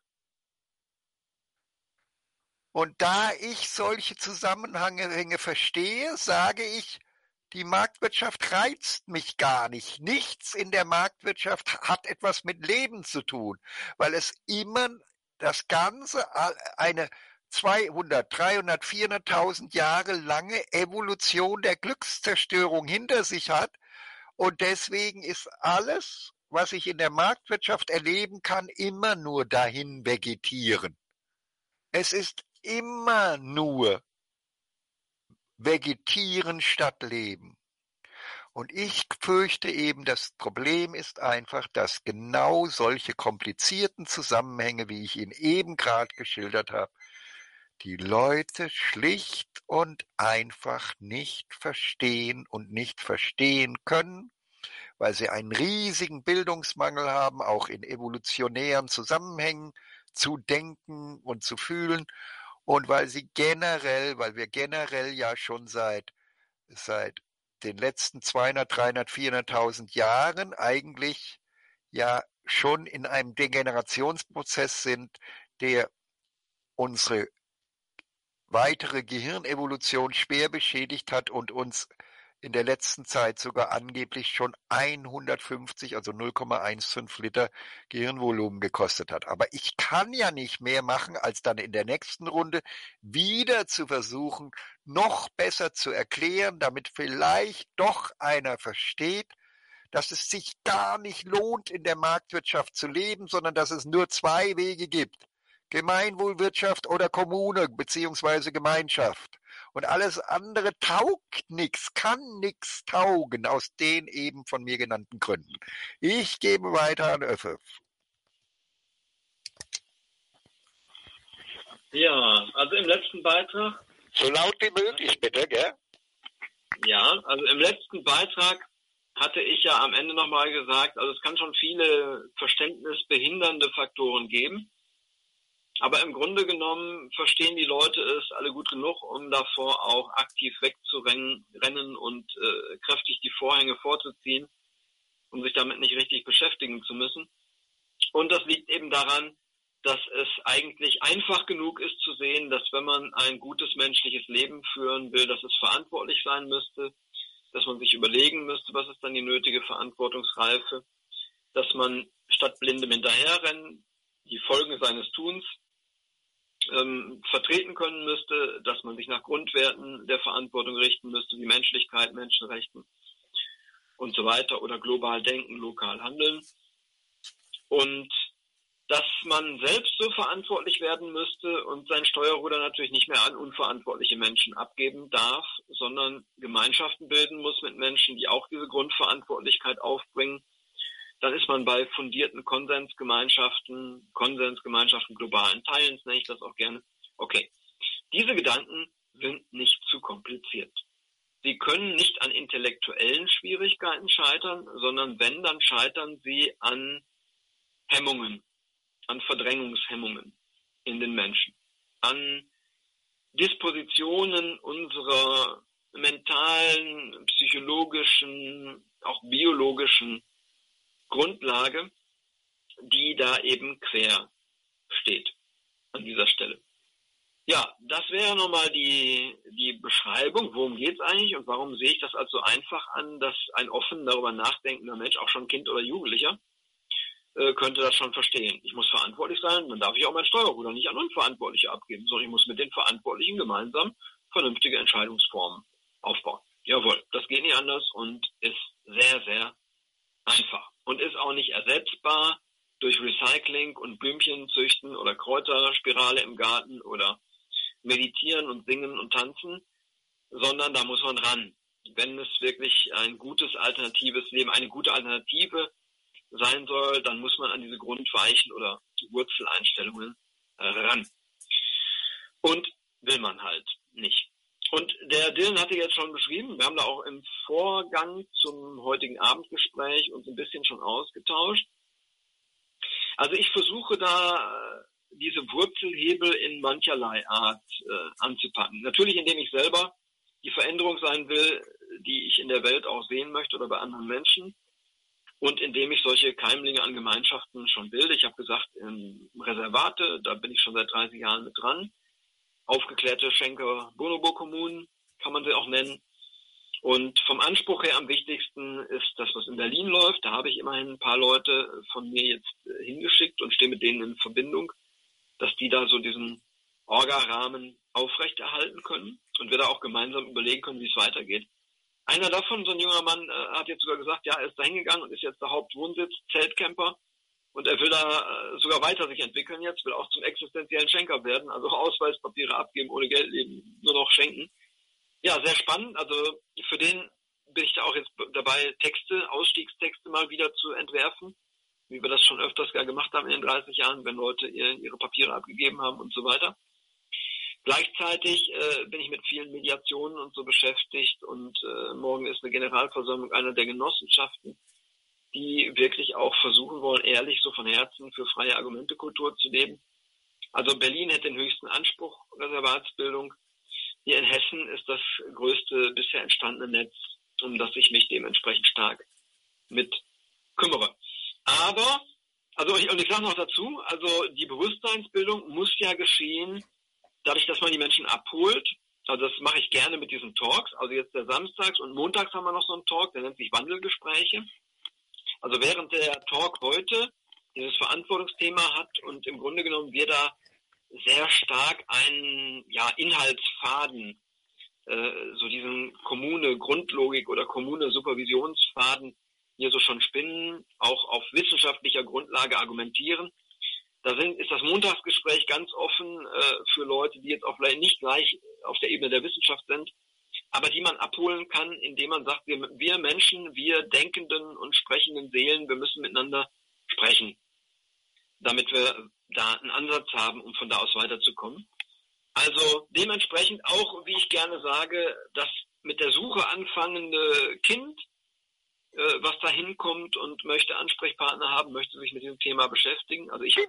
Und da ich solche Zusammenhänge verstehe, sage ich, die Marktwirtschaft reizt mich gar nicht. Nichts in der Marktwirtschaft hat etwas mit Leben zu tun, weil es immer das Ganze eine zweihundert, dreihundert, vierhunderttausend Jahre lange Evolution der Glückszerstörung hinter sich hat. Und deswegen ist alles, was ich in der Marktwirtschaft erleben kann, immer nur dahin vegetieren. Es ist immer nur Vegetieren statt Leben. Und ich fürchte eben, das Problem ist einfach, dass genau solche komplizierten Zusammenhänge, wie ich ihn eben gerade geschildert habe, die Leute schlicht und einfach nicht verstehen und nicht verstehen können, weil sie einen riesigen Bildungsmangel haben, auch in evolutionären Zusammenhängen zu denken und zu fühlen, und weil sie generell, weil wir generell ja schon seit, seit den letzten zweihundert, dreihundert, vierhunderttausend Jahren eigentlich ja schon in einem Degenerationsprozess sind, der unsere weitere Gehirnevolution schwer beschädigt hat und uns in der letzten Zeit sogar angeblich schon hundertfünfzig, also null Komma fünfzehn Liter Gehirnvolumen gekostet hat. Aber ich kann ja nicht mehr machen, als dann in der nächsten Runde wieder zu versuchen, noch besser zu erklären, damit vielleicht doch einer versteht, dass es sich gar nicht lohnt, in der Marktwirtschaft zu leben, sondern dass es nur zwei Wege gibt. Gemeinwohlwirtschaft oder Kommune beziehungsweise Gemeinschaft. Und alles andere taugt nichts, kann nichts taugen, aus den eben von mir genannten Gründen. Ich gebe weiter an Öffe. Ja, also im letzten Beitrag. So laut wie möglich, bitte, gell? Ja, also im letzten Beitrag hatte ich ja am Ende nochmal gesagt, also es kann schon viele verständnisbehindernde Faktoren geben. Aber im Grunde genommen verstehen die Leute es alle gut genug, um davor auch aktiv wegzurennen rennen und äh, kräftig die Vorhänge vorzuziehen, um sich damit nicht richtig beschäftigen zu müssen. Und das liegt eben daran, dass es eigentlich einfach genug ist zu sehen, dass wenn man ein gutes menschliches Leben führen will, dass es verantwortlich sein müsste, dass man sich überlegen müsste, was ist dann die nötige Verantwortungsreife, dass man statt blindem Hinterherrennen die Folgen seines Tuns ähm, vertreten können müsste, dass man sich nach Grundwerten der Verantwortung richten müsste, wie Menschlichkeit, Menschenrechten und so weiter, oder global denken, lokal handeln. Und dass man selbst so verantwortlich werden müsste und sein Steuerruder natürlich nicht mehr an unverantwortliche Menschen abgeben darf, sondern Gemeinschaften bilden muss mit Menschen, die auch diese Grundverantwortlichkeit aufbringen, dann ist man bei fundierten Konsensgemeinschaften, Konsensgemeinschaften globalen Teilens, nenne ich das auch gerne. Okay, diese Gedanken sind nicht zu kompliziert. Sie können nicht an intellektuellen Schwierigkeiten scheitern, sondern wenn, dann scheitern sie an Hemmungen, an Verdrängungshemmungen in den Menschen, an Dispositionen unserer mentalen, psychologischen, auch biologischen Grundlage, die da eben quer steht an dieser Stelle. Ja, das wäre nochmal die, die Beschreibung, worum geht es eigentlich und warum sehe ich das als so einfach an, dass ein offen darüber nachdenkender Mensch, auch schon Kind oder Jugendlicher, äh, könnte das schon verstehen. Ich muss verantwortlich sein, dann darf ich auch mein Steuerruder nicht an Unverantwortliche abgeben, sondern ich muss mit den Verantwortlichen gemeinsam vernünftige Entscheidungsformen aufbauen. Jawohl, das geht nicht anders und ist sehr, sehr einfach und ist auch nicht ersetzbar durch Recycling und Blümchen züchten oder Kräuterspirale im Garten oder meditieren und singen und tanzen, sondern da muss man ran. Wenn es wirklich ein gutes alternatives Leben, eine gute Alternative sein soll, dann muss man an diese Grundweichen oder Wurzeleinstellungen ran. Und will man halt nicht. Und der Dylan hatte jetzt schon beschrieben, wir haben da auch im Vorgang zum heutigen Abendgespräch uns ein bisschen schon ausgetauscht. Also ich versuche da diese Wurzelhebel in mancherlei Art äh, anzupacken. Natürlich, indem ich selber die Veränderung sein will, die ich in der Welt auch sehen möchte oder bei anderen Menschen. Und indem ich solche Keimlinge an Gemeinschaften schon bilde. Ich habe gesagt, in Reservate, da bin ich schon seit dreißig Jahren mit dran. Aufgeklärte Schenker-Bonobo-Kommunen kann man sie auch nennen. Und vom Anspruch her am wichtigsten ist das, was in Berlin läuft. Da habe ich immerhin ein paar Leute von mir jetzt hingeschickt und stehe mit denen in Verbindung, dass die da so diesen Orga-Rahmen aufrechterhalten können und wir da auch gemeinsam überlegen können, wie es weitergeht. Einer davon, so ein junger Mann, hat jetzt sogar gesagt, ja, er ist da hingegangen und ist jetzt der Hauptwohnsitz, Zeltcamper. Und er will da sogar weiter sich entwickeln jetzt, will auch zum existenziellen Schenker werden, also Ausweispapiere abgeben, ohne Geld leben, nur noch schenken. Ja, sehr spannend. Also für den bin ich da auch jetzt dabei, Texte, Ausstiegstexte mal wieder zu entwerfen, wie wir das schon öfters gemacht haben in den dreißig Jahren, wenn Leute ihre Papiere abgegeben haben und so weiter. Gleichzeitig äh, bin ich mit vielen Mediationen und so beschäftigt und äh, morgen ist eine Generalversammlung einer der Genossenschaften, die wirklich auch versuchen wollen, ehrlich so von Herzen für freie Argumentekultur zu leben. Also Berlin hätte den höchsten Anspruch, Reservatsbildung. Hier in Hessen ist das größte bisher entstandene Netz, um das ich mich dementsprechend stark mit kümmere. Aber, also ich, und ich sage noch dazu, also die Bewusstseinsbildung muss ja geschehen, dadurch, dass man die Menschen abholt. Also das mache ich gerne mit diesen Talks. Also jetzt der Samstags und Montags haben wir noch so einen Talk, der nennt sich Wandelgespräche. Also während der Talk heute dieses Verantwortungsthema hat und im Grunde genommen wir da sehr stark einen ja, Inhaltsfaden, äh, so diesen Kommune-Grundlogik oder Kommune-Supervisionsfaden hier so schon spinnen, auch auf wissenschaftlicher Grundlage argumentieren. Da sind, ist das Montagsgespräch ganz offen äh, für Leute, die jetzt auch vielleicht nicht gleich auf der Ebene der Wissenschaft sind, aber die man abholen kann, indem man sagt, wir, wir Menschen, wir denkenden und sprechenden Seelen, wir müssen miteinander sprechen, damit wir da einen Ansatz haben, um von da aus weiterzukommen. Also dementsprechend auch, wie ich gerne sage, das mit der Suche anfangende Kind, äh, was da hinkommt und möchte Ansprechpartner haben, möchte sich mit diesem Thema beschäftigen. Also ich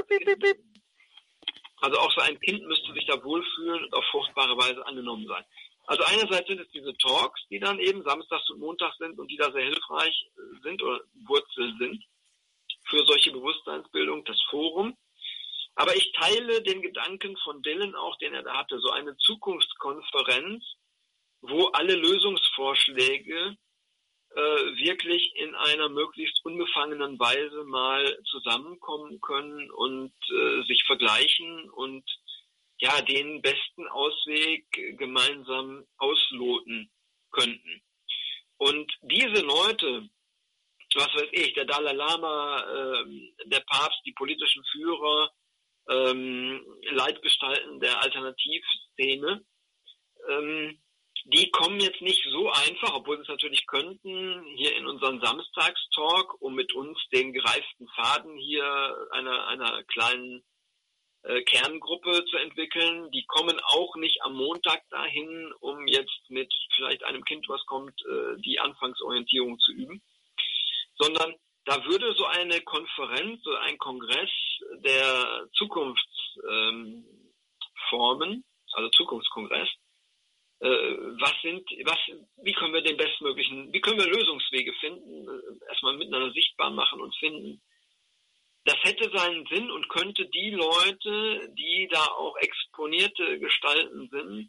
also auch so ein Kind müsste sich da wohlfühlen und auf fruchtbare Weise angenommen sein. Also einerseits sind es diese Talks, die dann eben samstags und montags sind und die da sehr hilfreich sind oder Wurzel sind für solche Bewusstseinsbildung, das Forum. Aber ich teile den Gedanken von Dylan auch, den er da hatte, so eine Zukunftskonferenz, wo alle Lösungsvorschläge äh, wirklich in einer möglichst unbefangenen Weise mal zusammenkommen können und äh, sich vergleichen und ja, den besten Ausweg gemeinsam ausloten könnten. Und diese Leute, was weiß ich, der Dalai Lama, äh, der Papst, die politischen Führer, ähm, Leitgestalten der Alternativszene, ähm, die kommen jetzt nicht so einfach, obwohl sie es natürlich könnten, hier in unseren Samstagstalk, um mit uns den gereiften Faden hier einer, einer kleinen äh, Kerngruppe zu entwickeln. Die kommen auch nicht am Montag dahin, um jetzt mit vielleicht einem Kind, was kommt, äh, die Anfangsorientierung zu üben, sondern da würde so eine Konferenz, so ein Kongress der Zukunftsformen, ähm, also Zukunftskongress, äh, was sind, was, wie können wir den bestmöglichen, wie können wir Lösungswege finden, äh, erstmal miteinander sichtbar machen und finden. Das hätte seinen Sinn und könnte die Leute, die da auch exponierte Gestalten sind,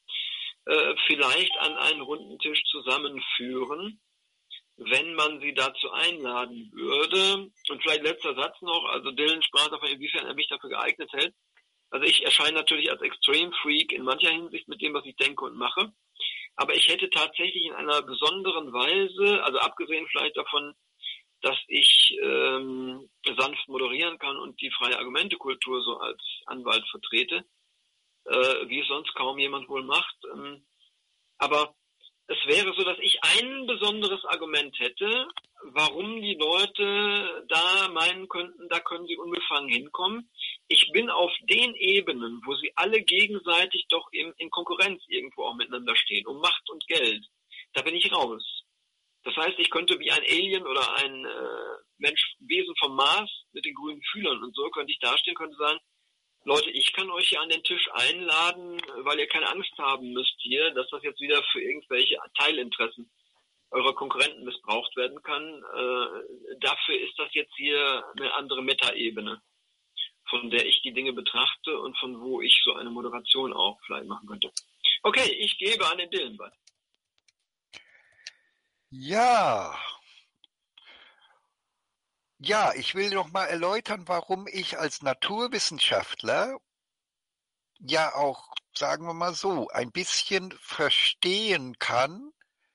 äh, vielleicht an einen runden Tisch zusammenführen, wenn man sie dazu einladen würde. Und vielleicht letzter Satz noch, also Dylan sprach davon, inwiefern er mich dafür geeignet hält. Also ich erscheine natürlich als Extreme Freak in mancher Hinsicht mit dem, was ich denke und mache. Aber ich hätte tatsächlich in einer besonderen Weise, also abgesehen vielleicht davon, dass ich ähm, sanft moderieren kann und die freie Argumentekultur so als Anwalt vertrete, äh, wie es sonst kaum jemand wohl macht. Ähm, aber es wäre so, dass ich ein besonderes Argument hätte, warum die Leute da meinen könnten, da können sie unbefangen hinkommen. Ich bin auf den Ebenen, wo sie alle gegenseitig doch in, in Konkurrenz irgendwo auch miteinander stehen, um Macht und Geld. Da bin ich raus. Das heißt, ich könnte wie ein Alien oder ein äh, Mensch, Wesen vom Mars mit den grünen Fühlern und so, könnte ich dastehen, könnte sagen, Leute, ich kann euch hier an den Tisch einladen, weil ihr keine Angst haben müsst hier, dass das jetzt wieder für irgendwelche Teilinteressen eurer Konkurrenten missbraucht werden kann. Äh, dafür ist das jetzt hier eine andere Metaebene, von der ich die Dinge betrachte und von wo ich so eine Moderation auch vielleicht machen könnte. Okay, ich gebe an den Dylan weiter. Ja. Ja, ich will noch mal erläutern, warum ich als Naturwissenschaftler ja auch, sagen wir mal so, ein bisschen verstehen kann,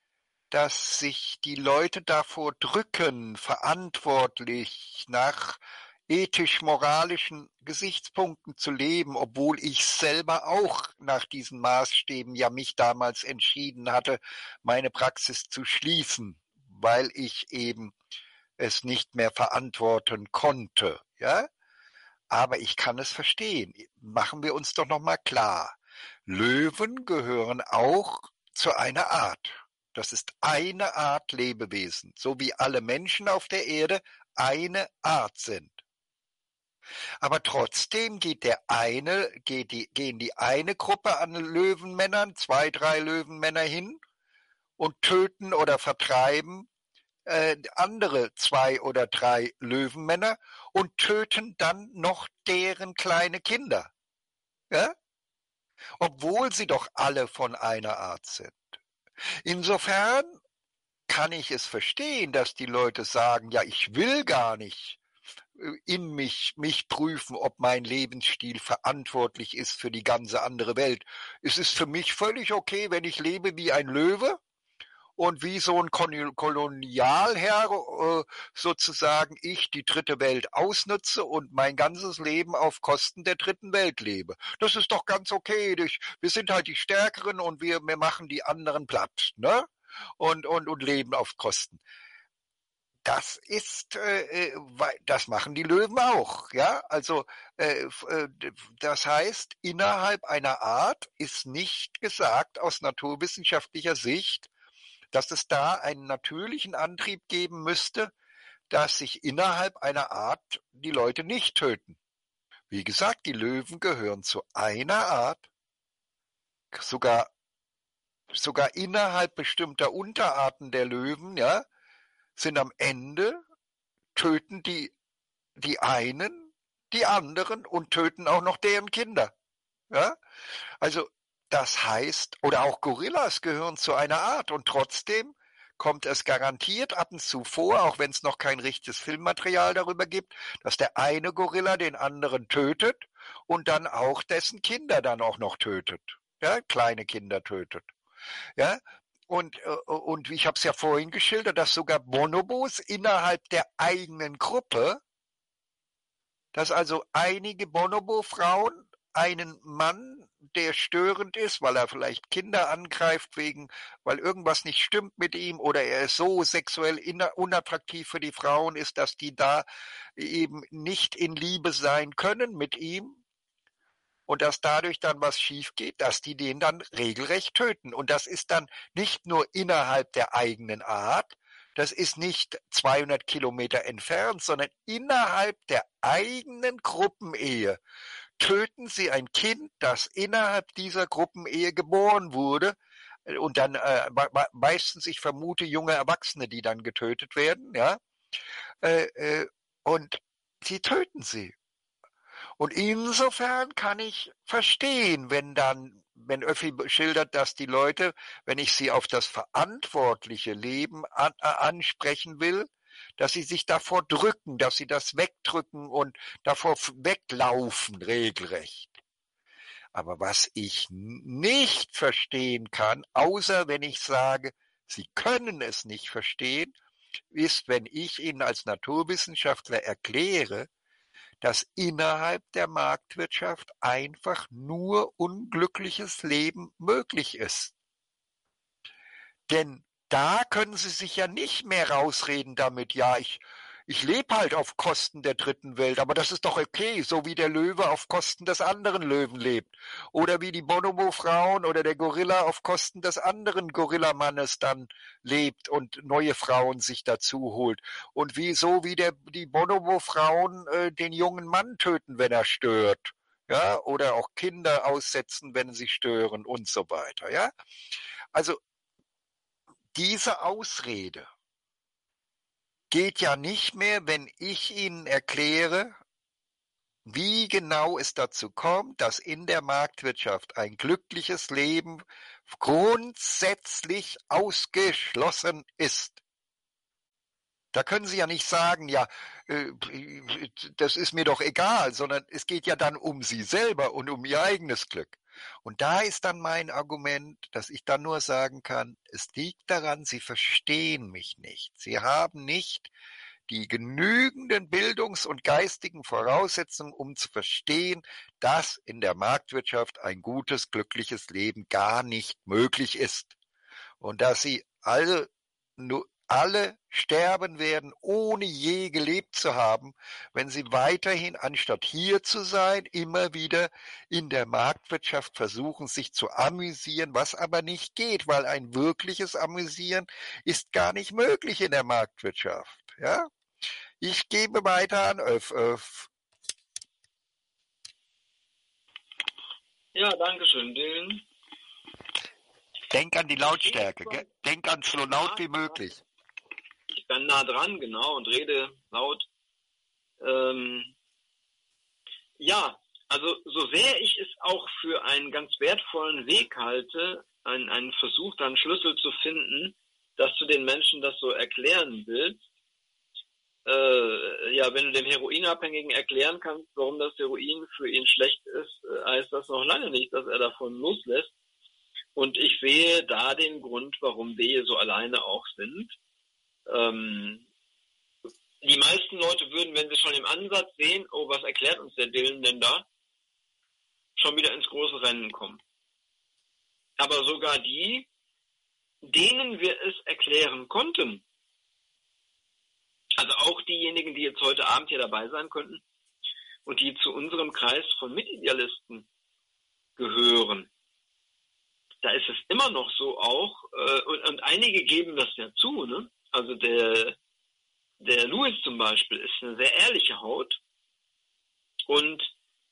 dass sich die Leute davor drücken, verantwortlich nach ethisch-moralischen Gesichtspunkten zu leben, obwohl ich selber auch nach diesen Maßstäben ja mich damals entschieden hatte, meine Praxis zu schließen, weil ich eben es nicht mehr verantworten konnte, ja? Aber ich kann es verstehen. Machen wir uns doch noch mal klar. Löwen gehören auch zu einer Art. Das ist eine Art Lebewesen, so wie alle Menschen auf der Erde eine Art sind. Aber trotzdem geht der eine, geht die, gehen die eine Gruppe an Löwenmännern, zwei, drei Löwenmänner hin und töten oder vertreiben äh, andere zwei oder drei Löwenmänner und töten dann noch deren kleine Kinder. Ja? Obwohl sie doch alle von einer Art sind. Insofern kann ich es verstehen, dass die Leute sagen, ja, ich will gar nicht in mich, mich prüfen, ob mein Lebensstil verantwortlich ist für die ganze andere Welt. Es ist für mich völlig okay, wenn ich lebe wie ein Löwe und wie so ein Kolonialherr äh, sozusagen ich die dritte Welt ausnutze und mein ganzes Leben auf Kosten der dritten Welt lebe. Das ist doch ganz okay. Wir sind halt die Stärkeren und wir, wir machen die anderen platt, ne? Und, und, und leben auf Kosten. Das ist, äh, das machen die Löwen auch, ja. Also äh, das heißt, innerhalb einer Art ist nicht gesagt aus naturwissenschaftlicher Sicht, dass es da einen natürlichen Antrieb geben müsste, dass sich innerhalb einer Art die Leute nicht töten. Wie gesagt, die Löwen gehören zu einer Art, sogar sogar innerhalb bestimmter Unterarten der Löwen, ja, sind am Ende töten die die einen die anderen und töten auch noch deren Kinder. Ja? Also das heißt, oder auch Gorillas gehören zu einer Art und trotzdem kommt es garantiert ab und zu vor, auch wenn es noch kein richtiges Filmmaterial darüber gibt, dass der eine Gorilla den anderen tötet und dann auch dessen Kinder dann auch noch tötet. Ja, kleine Kinder tötet. Ja, und, und ich habe es ja vorhin geschildert, dass sogar Bonobos innerhalb der eigenen Gruppe, dass also einige Bonobo-Frauen einen Mann, der störend ist, weil er vielleicht Kinder angreift, wegen, weil irgendwas nicht stimmt mit ihm oder er ist so sexuell unattraktiv für die Frauen ist, dass die da eben nicht in Liebe sein können mit ihm und dass dadurch dann was schief geht, dass die den dann regelrecht töten. Und das ist dann nicht nur innerhalb der eigenen Art, das ist nicht zweihundert Kilometer entfernt, sondern innerhalb der eigenen Gruppenehe töten sie ein Kind, das innerhalb dieser Gruppenehe geboren wurde. Und dann äh, meistens, ich vermute, junge Erwachsene, die dann getötet werden. Ja, äh, äh, und sie töten sie. Und insofern kann ich verstehen, wenn dann, wenn Öffi schildert, dass die Leute, wenn ich sie auf das verantwortliche Leben an, äh, ansprechen will, dass sie sich davor drücken, dass sie das wegdrücken und davor weglaufen regelrecht. Aber was ich nicht verstehen kann, außer wenn ich sage, sie können es nicht verstehen, ist, wenn ich ihnen als Naturwissenschaftler erkläre, dass innerhalb der Marktwirtschaft einfach nur unglückliches Leben möglich ist. Denn da können Sie sich ja nicht mehr rausreden damit, ja, ich, ich lebe halt auf Kosten der dritten Welt, aber das ist doch okay, so wie der Löwe auf Kosten des anderen Löwen lebt. Oder wie die Bonobo-Frauen oder der Gorilla auf Kosten des anderen Gorillamannes dann lebt und neue Frauen sich dazu holt. Und wie so wie der, die Bonobo-Frauen äh, den jungen Mann töten, wenn er stört. Ja, oder auch Kinder aussetzen, wenn sie stören und so weiter. Ja, also diese Ausrede geht ja nicht mehr, wenn ich Ihnen erkläre, wie genau es dazu kommt, dass in der Marktwirtschaft ein glückliches Leben grundsätzlich ausgeschlossen ist. Da können Sie ja nicht sagen, ja, das ist mir doch egal, sondern es geht ja dann um Sie selber und um Ihr eigenes Glück. Und da ist dann mein Argument, dass ich dann nur sagen kann, es liegt daran, Sie verstehen mich nicht. Sie haben nicht die genügenden Bildungs- und geistigen Voraussetzungen, um zu verstehen, dass in der Marktwirtschaft ein gutes, glückliches Leben gar nicht möglich ist und dass sie alle, nur alle sterben werden, ohne je gelebt zu haben, wenn sie weiterhin, anstatt hier zu sein, immer wieder in der Marktwirtschaft versuchen, sich zu amüsieren, was aber nicht geht, weil ein wirkliches Amüsieren ist gar nicht möglich in der Marktwirtschaft. Ja? Ich gebe weiter an Öff Öff. Ja, danke schön, Dylan. Denk an die Lautstärke, gell? Denk an so laut wie möglich. Ich bin nah dran, genau, und rede laut. Ähm, ja, also so sehr ich es auch für einen ganz wertvollen Weg halte, einen, einen Versuch, da einen Schlüssel zu finden, dass du den Menschen das so erklären willst, äh, ja, wenn du dem Heroinabhängigen erklären kannst, warum das Heroin für ihn schlecht ist, heißt das noch lange nicht, dass er davon loslässt. Und ich sehe da den Grund, warum wir so alleine auch sind. Ähm, die meisten Leute würden, wenn sie schon im Ansatz sehen, oh, was erklärt uns der Dylan denn da, schon wieder ins große Rennen kommen. Aber sogar die, denen wir es erklären konnten, also auch diejenigen, die jetzt heute Abend hier dabei sein könnten und die zu unserem Kreis von Mitidealisten gehören, da ist es immer noch so auch, äh, und, und einige geben das ja zu, ne? Also der, der Louis zum Beispiel ist eine sehr ehrliche Haut und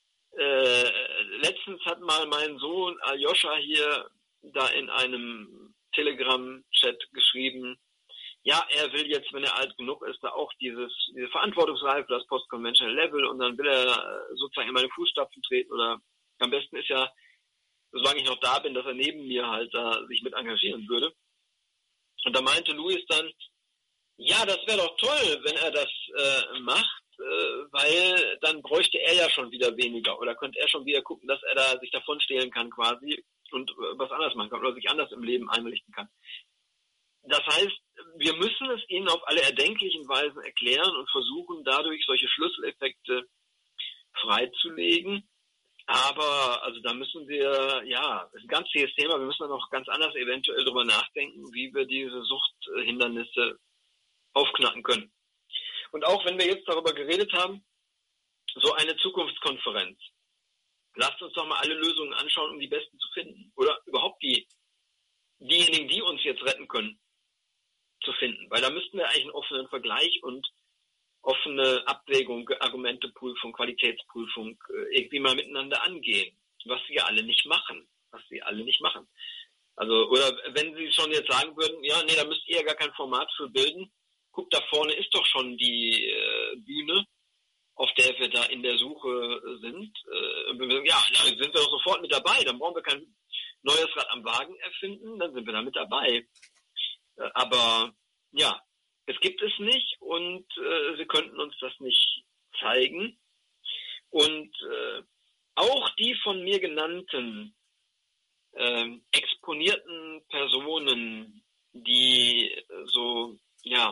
äh, letztens hat mal mein Sohn Aljoscha hier da in einem Telegram-Chat geschrieben, ja, er will jetzt, wenn er alt genug ist, da auch dieses, diese Verantwortungsreife für das Post-Conventional Level und dann will er sozusagen in meine Fußstapfen treten oder am besten ist ja, solange ich noch da bin, dass er neben mir halt da sich mit engagieren würde. Und da meinte Louis dann, ja, das wäre doch toll, wenn er das äh, macht, äh, weil dann bräuchte er ja schon wieder weniger oder könnte er schon wieder gucken, dass er da sich davon stehlen kann quasi und äh, was anderes machen kann oder sich anders im Leben einrichten kann. Das heißt, wir müssen es ihnen auf alle erdenklichen Weisen erklären und versuchen, dadurch solche Schlüsseleffekte freizulegen. Aber also da müssen wir, ja, das ist ein ganz zähes Thema, wir müssen dann noch ganz anders eventuell darüber nachdenken, wie wir diese Suchthindernisse aufknacken können. Und auch wenn wir jetzt darüber geredet haben, so eine Zukunftskonferenz. Lasst uns doch mal alle Lösungen anschauen, um die besten zu finden. Oder überhaupt die diejenigen, die uns jetzt retten können, zu finden. Weil da müssten wir eigentlich einen offenen Vergleich und offene Abwägung, Argumenteprüfung, Qualitätsprüfung irgendwie mal miteinander angehen. Was wir alle nicht machen. Was wir alle nicht machen. Also, oder wenn Sie schon jetzt sagen würden, ja, nee, da müsst ihr ja gar kein Format für bilden. Guck, da vorne ist doch schon die äh, Bühne, auf der wir da in der Suche sind. Äh, ja, da sind wir doch sofort mit dabei. Dann brauchen wir kein neues Rad am Wagen erfinden, dann sind wir da mit dabei. Äh, aber ja, es gibt es nicht und äh, sie könnten uns das nicht zeigen. Und äh, auch die von mir genannten äh, exponierten Personen, die äh, so, ja,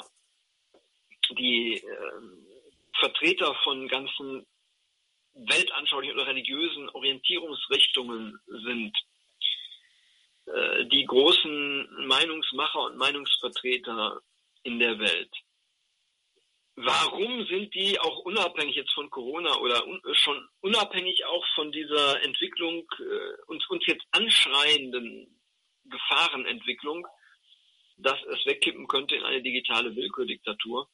die äh, Vertreter von ganzen weltanschaulichen oder religiösen Orientierungsrichtungen sind, äh, die großen Meinungsmacher und Meinungsvertreter in der Welt. Warum sind die auch unabhängig jetzt von Corona oder un- schon unabhängig auch von dieser Entwicklung, äh, uns, uns jetzt anschreienden Gefahrenentwicklung, dass es wegkippen könnte in eine digitale Willkürdiktatur?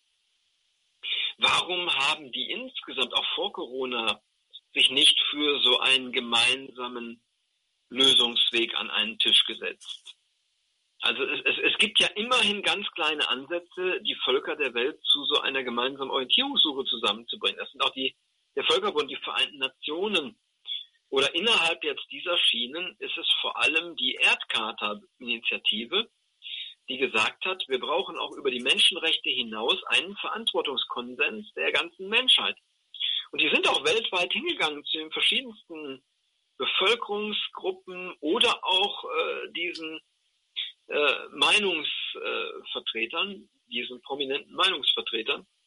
Warum haben die insgesamt auch vor Corona sich nicht für so einen gemeinsamen Lösungsweg an einen Tisch gesetzt? Also es, es, es gibt ja immerhin ganz kleine Ansätze, die Völker der Welt zu so einer gemeinsamen Orientierungssuche zusammenzubringen. Das sind auch die, der Völkerbund, die Vereinten Nationen. Oder innerhalb jetzt dieser Schienen ist es vor allem die Erdcharta-Initiative, die gesagt hat, wir brauchen auch über die Menschenrechte hinaus einen Verantwortungskonsens der ganzen Menschheit. Und die sind auch weltweit hingegangen zu den verschiedensten Bevölkerungsgruppen oder auch äh, diesen äh, Meinungsvertretern, diesen prominenten Meinungsvertretern,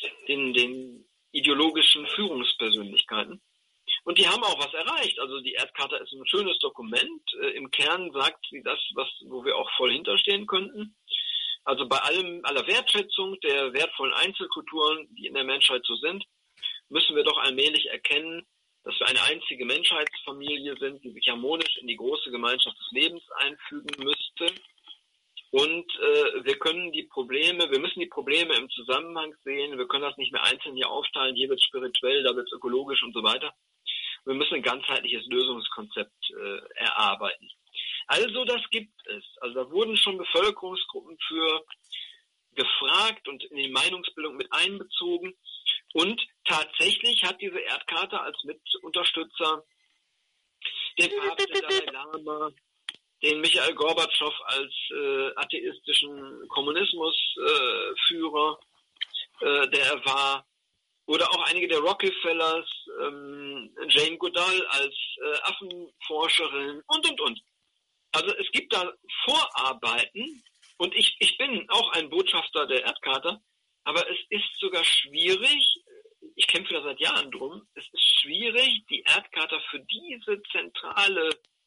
den, den ideologischen Führungspersönlichkeiten. Und die haben auch was erreicht. Also die Erdcharta ist ein schönes Dokument. Im Kern sagt sie das, was, wo wir auch voll hinterstehen könnten. Also bei allem, aller Wertschätzung der wertvollen Einzelkulturen, die in der Menschheit so sind, müssen wir doch allmählich erkennen, dass wir eine einzige Menschheitsfamilie sind, die sich harmonisch in die große Gemeinschaft des Lebens einfügen müsste. Und äh, wir können die Probleme, wir müssen die Probleme im Zusammenhang sehen. Wir können das nicht mehr einzeln hier aufteilen. Hier wird es spirituell, da wird es ökologisch und so weiter. Wir müssen ein ganzheitliches Lösungskonzept äh, erarbeiten. Also das gibt es. Also da wurden schon Bevölkerungsgruppen für gefragt und in die Meinungsbildung mit einbezogen. Und tatsächlich hat diese Erdcharta als Mitunterstützer den Papst, den Dalai Lama, den Michail Gorbatschow als äh, atheistischen Kommunismusführer, äh, der er war, oder auch einige der Rockefellers, ähm, Jane Goodall als äh, Affenforscherin und, und, und. Also es gibt da Vorarbeiten und ich, ich bin auch ein Botschafter der Erdcharta, aber es ist sogar schwierig, ich kämpfe da seit Jahren drum, es ist schwierig, die Erdcharta für diese zentrale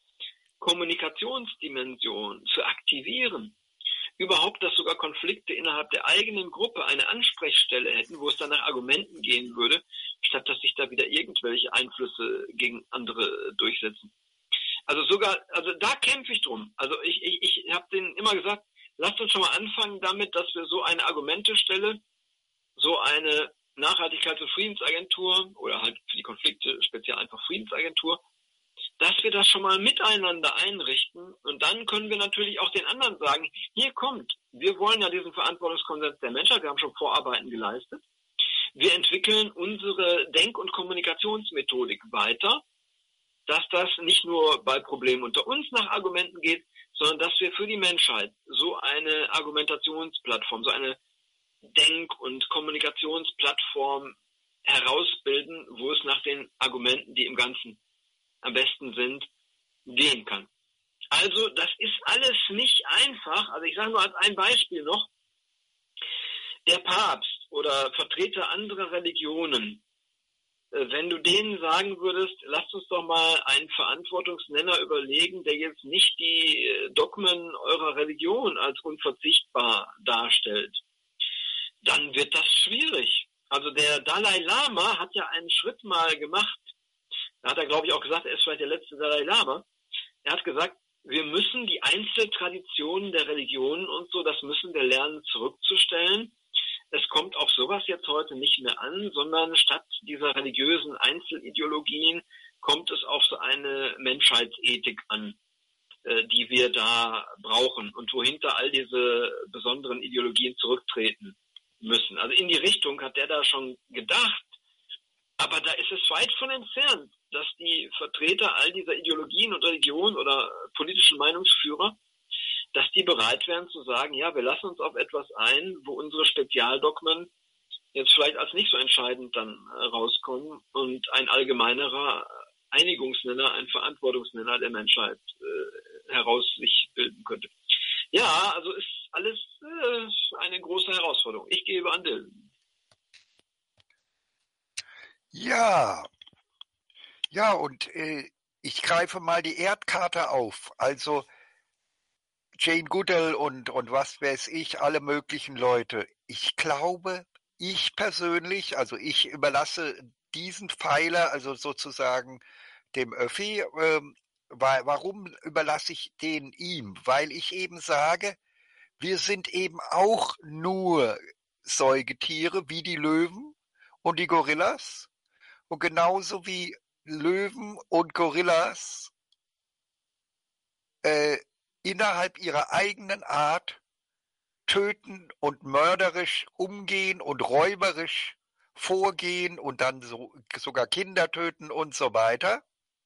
Kommunikationsdimension zu aktivieren. Überhaupt, dass sogar Konflikte innerhalb der eigenen Gruppe eine Ansprechstelle hätten, wo es dann nach Argumenten gehen würde, statt dass sich da wieder irgendwelche Einflüsse gegen andere durchsetzen. Also sogar, also da kämpfe ich drum. Also ich, ich, ich habe denen immer gesagt, lasst uns schon mal anfangen damit, dass wir so eine Argumentestelle, so eine Nachhaltigkeits- und Friedensagentur oder halt für die Konflikte speziell einfach Friedensagentur, dass wir das schon mal miteinander einrichten und dann können wir natürlich auch den anderen sagen, hier kommt, wir wollen ja diesen Verantwortungskonsens der Menschheit, wir haben schon Vorarbeiten geleistet, wir entwickeln unsere Denk- und Kommunikationsmethodik weiter, dass das nicht nur bei Problemen unter uns nach Argumenten geht, sondern dass wir für die Menschheit so eine Argumentationsplattform, so eine Denk- und Kommunikationsplattform herausbilden, wo es nach den Argumenten, die im Ganzen am besten sind, gehen kann. Also das ist alles nicht einfach. Also ich sage nur als ein Beispiel noch, der Papst oder Vertreter anderer Religionen, wenn du denen sagen würdest, lasst uns doch mal einen Verantwortungsnenner überlegen, der jetzt nicht die Dogmen eurer Religion als unverzichtbar darstellt, dann wird das schwierig. Also der Dalai Lama hat ja einen Schritt mal gemacht. Da hat er, glaube ich, auch gesagt, er ist vielleicht der letzte Dalai Lama. Er hat gesagt, wir müssen die Einzeltraditionen der Religionen und so, das müssen wir lernen zurückzustellen. Es kommt auf sowas jetzt heute nicht mehr an, sondern statt dieser religiösen Einzelideologien kommt es auf so eine Menschheitsethik an, die wir da brauchen und wohinter all diese besonderen Ideologien zurücktreten müssen. Also in die Richtung hat der da schon gedacht, aber da ist es weit von entfernt, dass die Vertreter all dieser Ideologien und Religionen oder politischen Meinungsführer, dass die bereit wären zu sagen, ja, wir lassen uns auf etwas ein, wo unsere Spezialdogmen jetzt vielleicht als nicht so entscheidend dann rauskommen und ein allgemeinerer Einigungsnenner, ein Verantwortungsnenner der Menschheit äh, heraus sich bilden könnte. Ja, also ist alles äh, eine große Herausforderung. Ich gebe an Dylan. Ja, ja, und äh, ich greife mal die Erdkarte auf. Also Jane Goodall und, und was weiß ich, alle möglichen Leute. Ich glaube, ich persönlich, also ich überlasse diesen Pfeiler, also sozusagen dem Öffi, ähm, weil, warum überlasse ich den ihm? Weil ich eben sage, wir sind eben auch nur Säugetiere wie die Löwen und die Gorillas. Und genauso wie Löwen und Gorillas äh, innerhalb ihrer eigenen Art töten und mörderisch umgehen und räuberisch vorgehen und dann so, sogar Kinder töten und so weiter.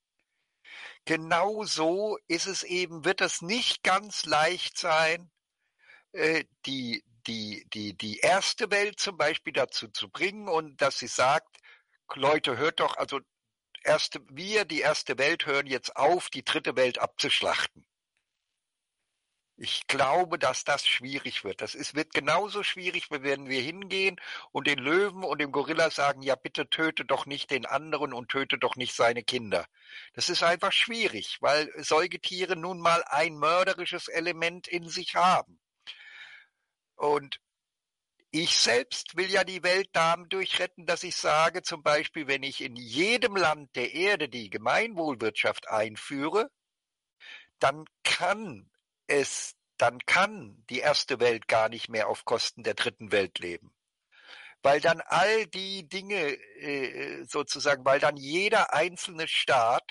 Genauso ist es eben, wird es nicht ganz leicht sein, äh, die, die, die, die erste Welt zum Beispiel dazu zu bringen und dass sie sagt, Leute, hört doch, also erste, wir, die erste Welt, hören jetzt auf, die dritte Welt abzuschlachten. Ich glaube, dass das schwierig wird. Das ist, wird genauso schwierig, wenn wir hingehen und den Löwen und dem Gorilla sagen, ja bitte töte doch nicht den anderen und töte doch nicht seine Kinder. Das ist einfach schwierig, weil Säugetiere nun mal ein mörderisches Element in sich haben. Und ich selbst will ja die Welt dadurch retten, dass ich sage, zum Beispiel, wenn ich in jedem Land der Erde die Gemeinwohlwirtschaft einführe, dann kann es, dann kann die erste Welt gar nicht mehr auf Kosten der dritten Welt leben. Weil dann all die Dinge äh, sozusagen, weil dann jeder einzelne Staat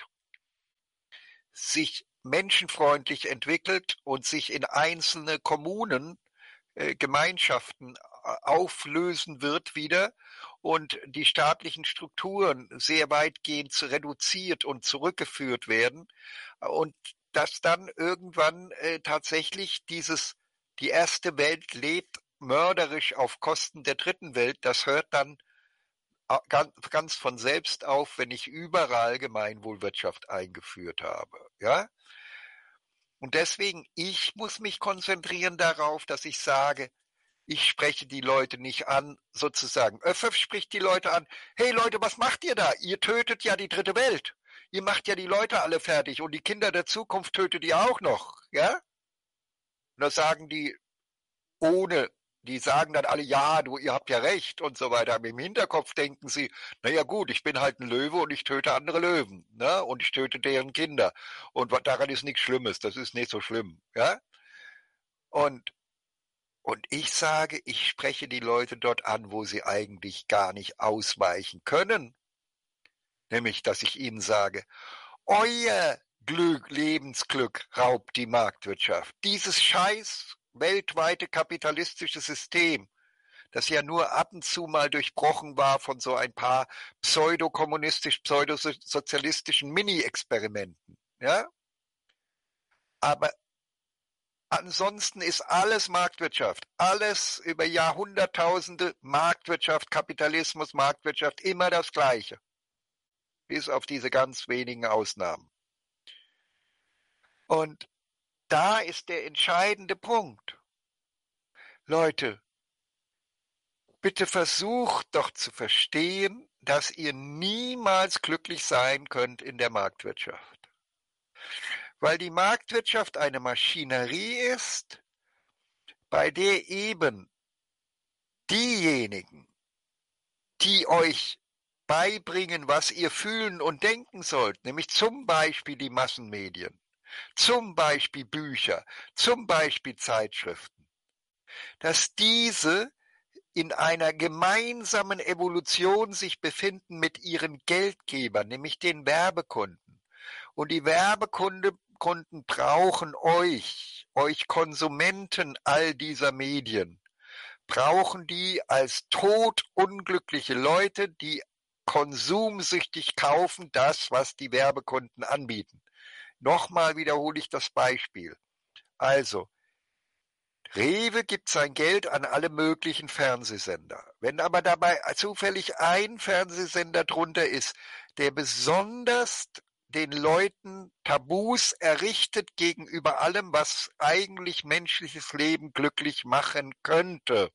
sich menschenfreundlich entwickelt und sich in einzelne Kommunen, äh, Gemeinschaften auflösen wird wieder und die staatlichen Strukturen sehr weitgehend reduziert und zurückgeführt werden und dass dann irgendwann äh, tatsächlich dieses, die erste Welt lebt mörderisch auf Kosten der dritten Welt, das hört dann ganz, ganz von selbst auf, wenn ich überall Gemeinwohlwirtschaft eingeführt habe, ja? Und deswegen, ich muss mich konzentrieren darauf, dass ich sage, ich spreche die Leute nicht an, sozusagen. Öffef spricht die Leute an, hey Leute, was macht ihr da? Ihr tötet ja die dritte Welt. Ihr macht ja die Leute alle fertig und die Kinder der Zukunft tötet ihr auch noch, ja? Und da sagen die, ohne, die sagen dann alle, ja, du, ihr habt ja recht und so weiter. Aber im Hinterkopf denken sie, naja gut, ich bin halt ein Löwe und ich töte andere Löwen, ne? Und ich töte deren Kinder. Und daran ist nichts Schlimmes, das ist nicht so schlimm, ja? Und Und ich sage, ich spreche die Leute dort an, wo sie eigentlich gar nicht ausweichen können. Nämlich, dass ich ihnen sage, euer Glück, Lebensglück raubt die Marktwirtschaft. Dieses scheiß weltweite kapitalistische System, das ja nur ab und zu mal durchbrochen war von so ein paar pseudokommunistisch, pseudosozialistischen Mini-Experimenten. Ja? Aber ansonsten ist alles Marktwirtschaft, alles über Jahrhunderttausende Marktwirtschaft, Kapitalismus, Marktwirtschaft, immer das Gleiche, bis auf diese ganz wenigen Ausnahmen. Und da ist der entscheidende Punkt. Leute, bitte versucht doch zu verstehen, dass ihr niemals glücklich sein könnt in der Marktwirtschaft. Weil die Marktwirtschaft eine Maschinerie ist, bei der eben diejenigen, die euch beibringen, was ihr fühlen und denken sollt, nämlich zum Beispiel die Massenmedien, zum Beispiel Bücher, zum Beispiel Zeitschriften, dass diese in einer gemeinsamen Evolution sich befinden mit ihren Geldgebern, nämlich den Werbekunden. Und die Werbekunden brauchen euch, euch Konsumenten all dieser Medien, brauchen die als todunglückliche Leute, die konsumsüchtig kaufen das, was die Werbekunden anbieten. Nochmal wiederhole ich das Beispiel. Also, Rewe gibt sein Geld an alle möglichen Fernsehsender. Wenn aber dabei zufällig ein Fernsehsender drunter ist, der besonders den Leuten Tabus errichtet gegenüber allem, was eigentlich menschliches Leben glücklich machen könnte,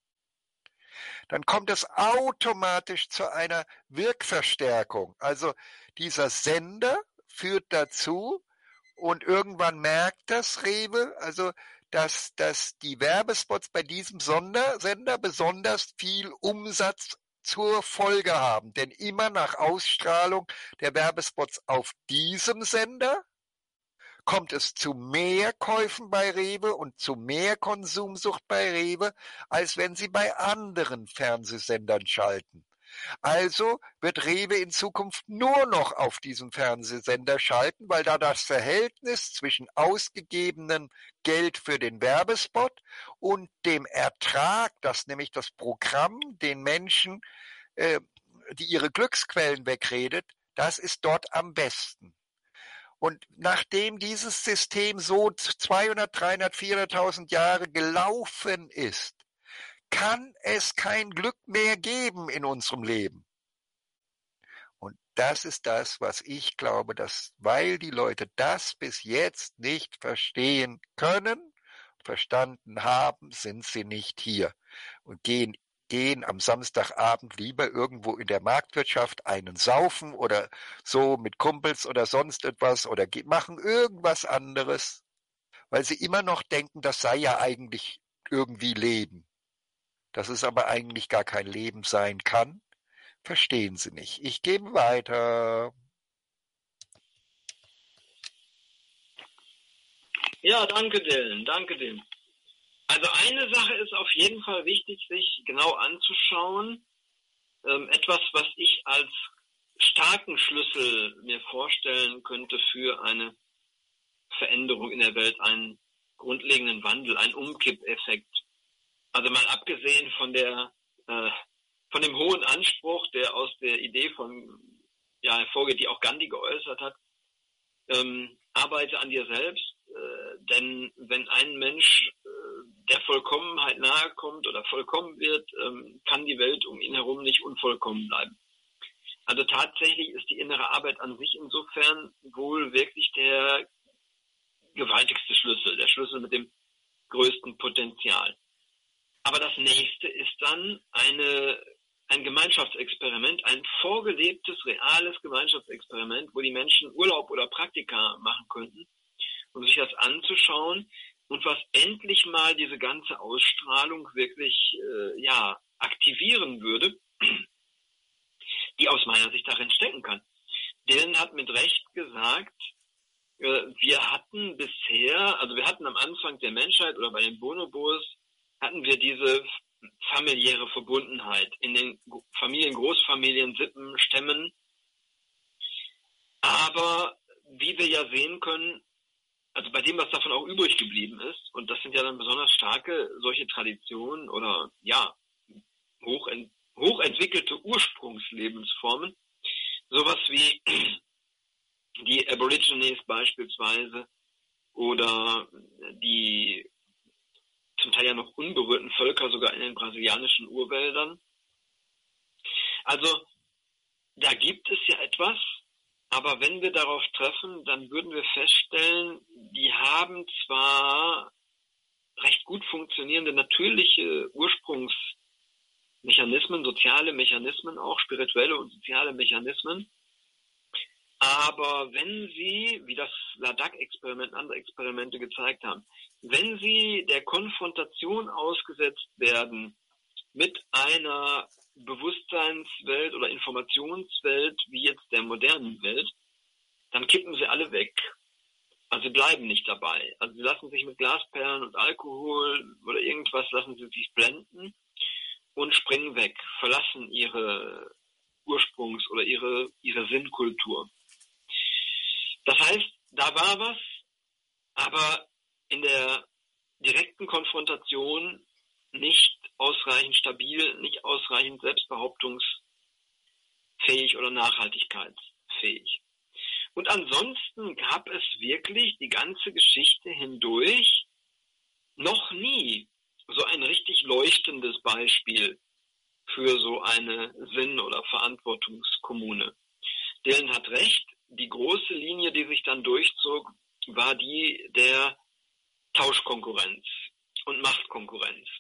dann kommt es automatisch zu einer Wirkverstärkung. Also dieser Sender führt dazu und irgendwann merkt das Rewe, also dass, dass die Werbespots bei diesem Sonder, Sender besonders viel Umsatz zur Folge haben. Denn immer nach Ausstrahlung der Werbespots auf diesem Sender kommt es zu mehr Käufen bei Rewe und zu mehr Konsumsucht bei Rewe, als wenn sie bei anderen Fernsehsendern schalten. Also wird Rewe in Zukunft nur noch auf diesen Fernsehsender schalten, weil da das Verhältnis zwischen ausgegebenem Geld für den Werbespot und dem Ertrag, das nämlich das Programm den Menschen, äh, die ihre Glücksquellen wegredet, das ist dort am besten. Und nachdem dieses System so zweihundert, dreihundert, vierhunderttausend Jahre gelaufen ist, kann es kein Glück mehr geben in unserem Leben. Und das ist das, was ich glaube, dass, weil die Leute das bis jetzt nicht verstehen können, verstanden haben, sind sie nicht hier und gehen gehen am Samstagabend lieber irgendwo in der Marktwirtschaft einen saufen oder so mit Kumpels oder sonst etwas oder machen irgendwas anderes, weil sie immer noch denken, das sei ja eigentlich irgendwie Leben. Dass es aber eigentlich gar kein Leben sein kann, verstehen sie nicht. Ich gebe weiter. Ja, danke Dylan, danke Dylan. Also eine Sache ist auf jeden Fall wichtig, sich genau anzuschauen. Ähm, etwas, was ich als starken Schlüssel mir vorstellen könnte für eine Veränderung in der Welt, einen grundlegenden Wandel, einen Umkippeffekt. Also mal abgesehen von der äh, von dem hohen Anspruch, der aus der Idee von ja hervorgeht, die auch Gandhi geäußert hat, ähm, arbeite an dir selbst, äh, denn wenn ein Mensch äh, der Vollkommenheit nahe kommt oder vollkommen wird, ähm, kann die Welt um ihn herum nicht unvollkommen bleiben. Also tatsächlich ist die innere Arbeit an sich insofern wohl wirklich der gewaltigste Schlüssel, der Schlüssel mit dem größten Potenzial. Aber das nächste ist dann eine, ein Gemeinschaftsexperiment, ein vorgelebtes, reales Gemeinschaftsexperiment, wo die Menschen Urlaub oder Praktika machen könnten, um sich das anzuschauen und was endlich mal diese ganze Ausstrahlung wirklich äh, ja aktivieren würde, die aus meiner Sicht darin stecken kann. Dylan hat mit Recht gesagt, äh, wir hatten bisher, also wir hatten am Anfang der Menschheit oder bei den Bonobos, hatten wir diese familiäre Verbundenheit in den Familien, Großfamilien, Sippen, Stämmen. Aber wie wir ja sehen können, also bei dem, was davon auch übrig geblieben ist, und das sind ja dann besonders starke solche Traditionen oder ja, hochent, hochentwickelte Ursprungslebensformen, sowas wie die Aborigines beispielsweise oder die zum Teil ja noch unberührten Völker, sogar in den brasilianischen Urwäldern. Also da gibt es ja etwas, aber wenn wir darauf treffen, dann würden wir feststellen, die haben zwar recht gut funktionierende natürliche Ursprungsmechanismen, soziale Mechanismen auch, spirituelle und soziale Mechanismen, aber wenn sie, wie das Ladakh-Experiment und andere Experimente gezeigt haben, wenn sie der Konfrontation ausgesetzt werden mit einer Bewusstseinswelt oder Informationswelt wie jetzt der modernen Welt, dann kippen sie alle weg. Also sie bleiben nicht dabei. Also sie lassen sich mit Glasperlen und Alkohol oder irgendwas, lassen sie sich blenden und springen weg, verlassen ihre Ursprungs- oder ihre, ihre Sinnkultur. Das heißt, da war was, aber in der direkten Konfrontation nicht ausreichend stabil, nicht ausreichend selbstbehauptungsfähig oder nachhaltigkeitsfähig. Und ansonsten gab es wirklich die ganze Geschichte hindurch noch nie so ein richtig leuchtendes Beispiel für so eine Sinn- oder Verantwortungskommune. Dylan hat recht, die große Linie, die sich dann durchzog, war die der Tauschkonkurrenz und Machtkonkurrenz.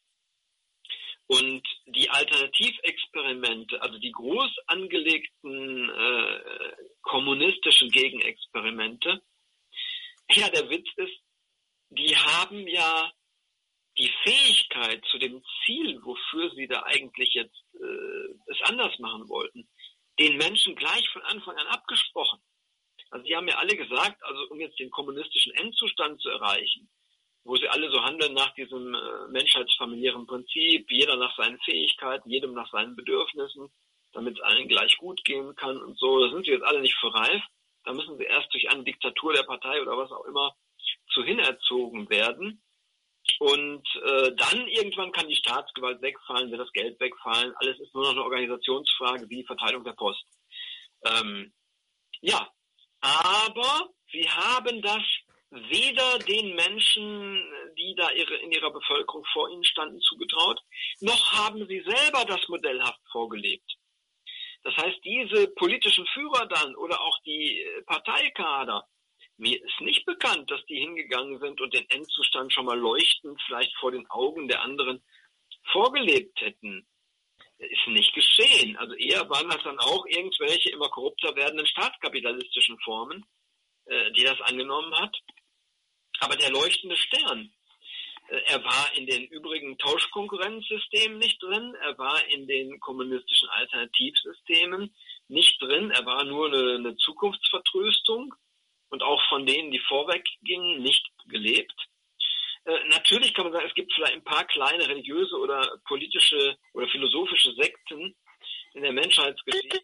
Und die Alternativexperimente, also die groß angelegten äh, kommunistischen Gegenexperimente, ja, der Witz ist, die haben ja die Fähigkeit zu dem Ziel, wofür sie da eigentlich jetzt äh, es anders machen wollten, den Menschen gleich von Anfang an abgesprochen. Also die haben ja alle gesagt, also um jetzt den kommunistischen Endzustand zu erreichen, wo sie alle so handeln nach diesem äh, menschheitsfamiliären Prinzip, jeder nach seinen Fähigkeiten, jedem nach seinen Bedürfnissen, damit es allen gleich gut gehen kann und so, da sind sie jetzt alle nicht für reif. Da müssen sie erst durch eine Diktatur der Partei oder was auch immer zu hinerzogen werden. Und äh, dann irgendwann kann die Staatsgewalt wegfallen, wird das Geld wegfallen. Alles ist nur noch eine Organisationsfrage wie die Verteilung der Post. Ähm, ja, aber sie haben das weder den Menschen, die da ihre, in ihrer Bevölkerung vor ihnen standen, zugetraut, noch haben sie selber das modellhaft vorgelebt. Das heißt, diese politischen Führer dann oder auch die Parteikader, Mir ist nicht bekannt, dass die hingegangen sind und den Endzustand schon mal leuchtend vielleicht vor den Augen der anderen vorgelebt hätten. Das ist nicht geschehen. Also eher waren das dann auch irgendwelche immer korrupter werdenden staatskapitalistischen Formen, äh, die das angenommen hat. Aber der leuchtende Stern, äh, er war in den übrigen Tauschkonkurrenzsystemen nicht drin, er war in den kommunistischen Alternativsystemen nicht drin, er war nur eine, eine Zukunftsvertröstung und auch von denen, die vorweg gingen, nicht gelebt. Äh, natürlich kann man sagen, es gibt vielleicht ein paar kleine religiöse oder politische oder philosophische Sekten in der Menschheitsgeschichte.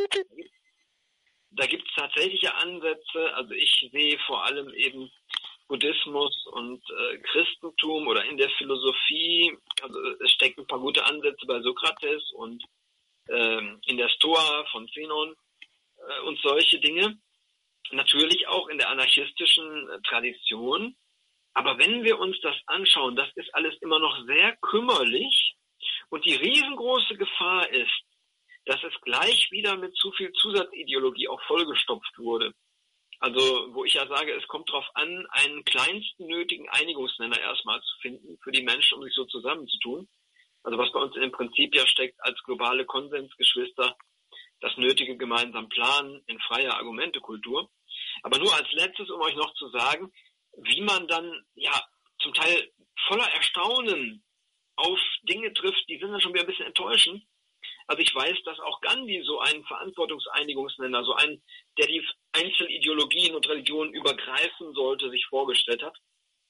Da gibt es tatsächliche Ansätze. Also ich sehe vor allem eben Buddhismus und äh, Christentum oder in der Philosophie. Also es stecken ein paar gute Ansätze bei Sokrates und ähm, in der Stoa von Zenon äh, und solche Dinge. Natürlich auch in der anarchistischen äh, Tradition. Aber wenn wir uns das anschauen, das ist alles immer noch sehr kümmerlich und die riesengroße Gefahr ist, dass es gleich wieder mit zu viel Zusatzideologie auch vollgestopft wurde. Also wo ich ja sage, es kommt darauf an, einen kleinsten nötigen Einigungsnenner erstmal zu finden für die Menschen, um sich so zusammenzutun. Also was bei uns in dem Prinzip ja steckt als globale Konsensgeschwister, das nötige gemeinsam Planen in freier Argumentekultur. Aber nur als letztes, um euch noch zu sagen, wie man dann ja zum Teil voller Erstaunen auf Dinge trifft, die sind dann schon wieder ein bisschen enttäuschend. Also ich weiß, dass auch Gandhi so einen Verantwortungseinigungsnenner, so einen, der die Einzelideologien und Religionen übergreifen sollte, sich vorgestellt hat.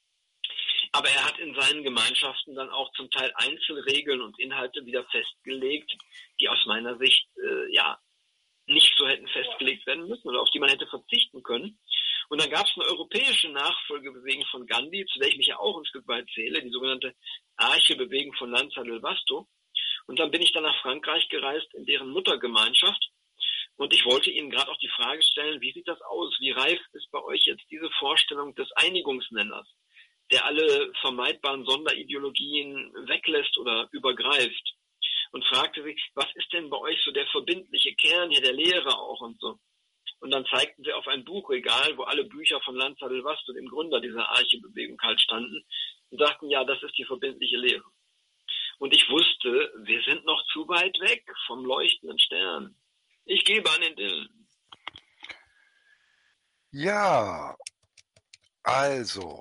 Aber er hat in seinen Gemeinschaften dann auch zum Teil Einzelregeln und Inhalte wieder festgelegt, die aus meiner Sicht äh, ja nicht so hätten festgelegt werden müssen oder auf die man hätte verzichten können. Und dann gab es eine europäische Nachfolgebewegung von Gandhi, zu der ich mich ja auch ein Stück weit zähle, die sogenannte Arche-Bewegung von Lanza del Vasto. Und dann bin ich dann nach Frankreich gereist in deren Muttergemeinschaft. Und ich wollte Ihnen gerade auch die Frage stellen, wie sieht das aus? Wie reif ist bei euch jetzt diese Vorstellung des Einigungsnenners, der alle vermeidbaren Sonderideologien weglässt oder übergreift? Und fragte sich, was ist denn bei euch so der verbindliche Kern hier, der Lehre auch und so? Und dann zeigten sie auf ein Buchregal, wo alle Bücher von Lanza del Vasto, dem Gründer dieser Arche-Bewegung, halt standen und sagten, ja, das ist die verbindliche Lehre. Und ich wusste, wir sind noch zu weit weg vom leuchtenden Stern. Ich gebe an den Dillen. Ja, also,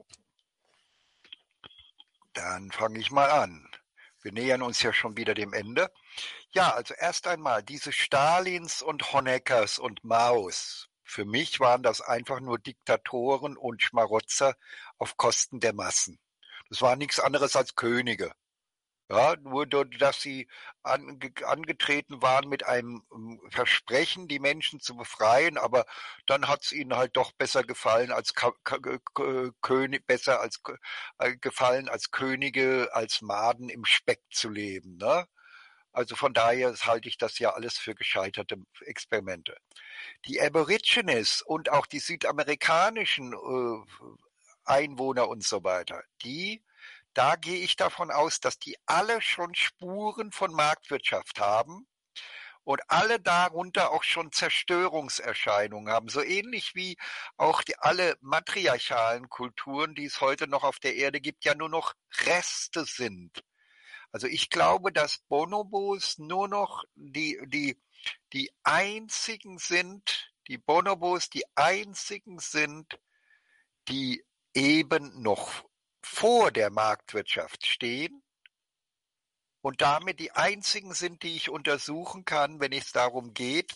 dann fange ich mal an. Wir nähern uns ja schon wieder dem Ende. Ja, also erst einmal, diese Stalins und Honeckers und Maos, für mich waren das einfach nur Diktatoren und Schmarotzer auf Kosten der Massen. Das war nichts anderes als Könige. Ja, nur dass sie ange angetreten waren mit einem Versprechen, die Menschen zu befreien, aber dann hat es ihnen halt doch besser gefallen als König, besser als äh, gefallen als Könige, als Maden im Speck zu leben, ne? Also von daher halte ich das ja alles für gescheiterte Experimente. Die Aborigines und auch die südamerikanischen äh, Einwohner und so weiter, die Da gehe ich davon aus, dass die alle schon Spuren von Marktwirtschaft haben und alle darunter auch schon Zerstörungserscheinungen haben. So ähnlich wie auch die, alle matriarchalen Kulturen, die es heute noch auf der Erde gibt, ja nur noch Reste sind. Also ich glaube, dass Bonobos nur noch die, die, die einzigen sind, die Bonobos die einzigen sind, die eben noch vor der Marktwirtschaft stehen und damit die einzigen sind, die ich untersuchen kann, wenn es darum geht,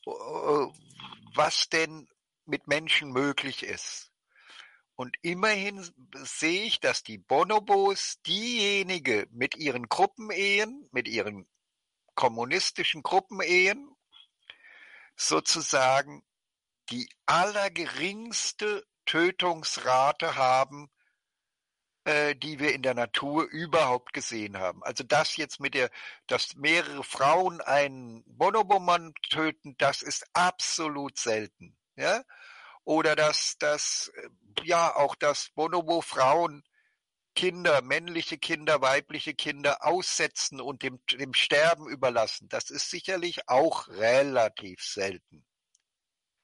was denn mit Menschen möglich ist. Und immerhin sehe ich, dass die Bonobos diejenigen mit ihren Gruppenehen, mit ihren kommunistischen Gruppenehen sozusagen die allergeringste Tötungsrate haben, die wir in der Natur überhaupt gesehen haben. Also das jetzt mit der, dass mehrere Frauen einen Bonobo-Mann töten, das ist absolut selten. Ja? Oder dass, dass ja auch dass Bonobo-Frauen Kinder, männliche Kinder, weibliche Kinder aussetzen und dem, dem Sterben überlassen. Das ist sicherlich auch relativ selten.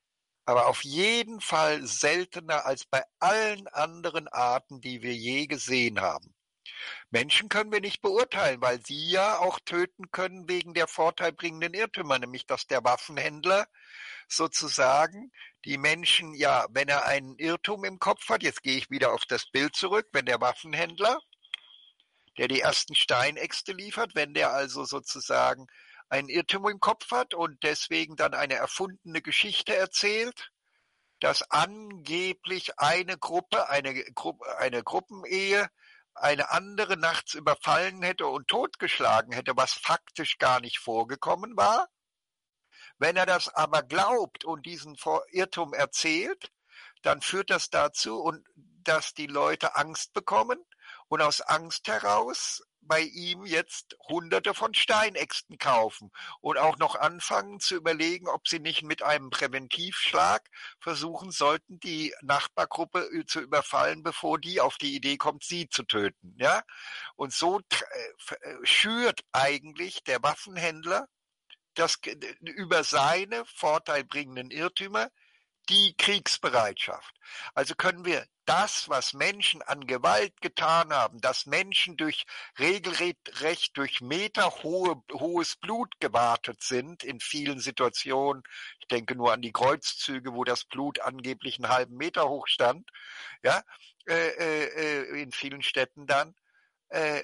aber auf jeden Fall seltener als bei allen anderen Arten, die wir je gesehen haben. Menschen können wir nicht beurteilen, weil sie ja auch töten können wegen der vorteilbringenden Irrtümer, nämlich dass der Waffenhändler sozusagen die Menschen, ja, wenn er einen Irrtum im Kopf hat, jetzt gehe ich wieder auf das Bild zurück, wenn der Waffenhändler, der die ersten Steinäxte liefert, wenn der also sozusagen einen Irrtum im Kopf hat und deswegen dann eine erfundene Geschichte erzählt, dass angeblich eine Gruppe, eine, Gru eine Gruppenehe eine andere nachts überfallen hätte und totgeschlagen hätte, was faktisch gar nicht vorgekommen war. Wenn er das aber glaubt und diesen Irrtum erzählt, dann führt das dazu, und dass die Leute Angst bekommen und aus Angst heraus bei ihm jetzt Hunderte von Steinäxten kaufen und auch noch anfangen zu überlegen, ob sie nicht mit einem Präventivschlag versuchen sollten, die Nachbargruppe zu überfallen, bevor die auf die Idee kommt, sie zu töten. Ja? Und so schürt eigentlich der Waffenhändler das über seine vorteilbringenden Irrtümer die Kriegsbereitschaft. Also können wir das, was Menschen an Gewalt getan haben, dass Menschen durch regelrecht durch meterhohe, hohes Blut gewartet sind in vielen Situationen. Ich denke nur an die Kreuzzüge, wo das Blut angeblich einen halben Meter hoch stand, ja, äh, äh, in vielen Städten dann. Äh,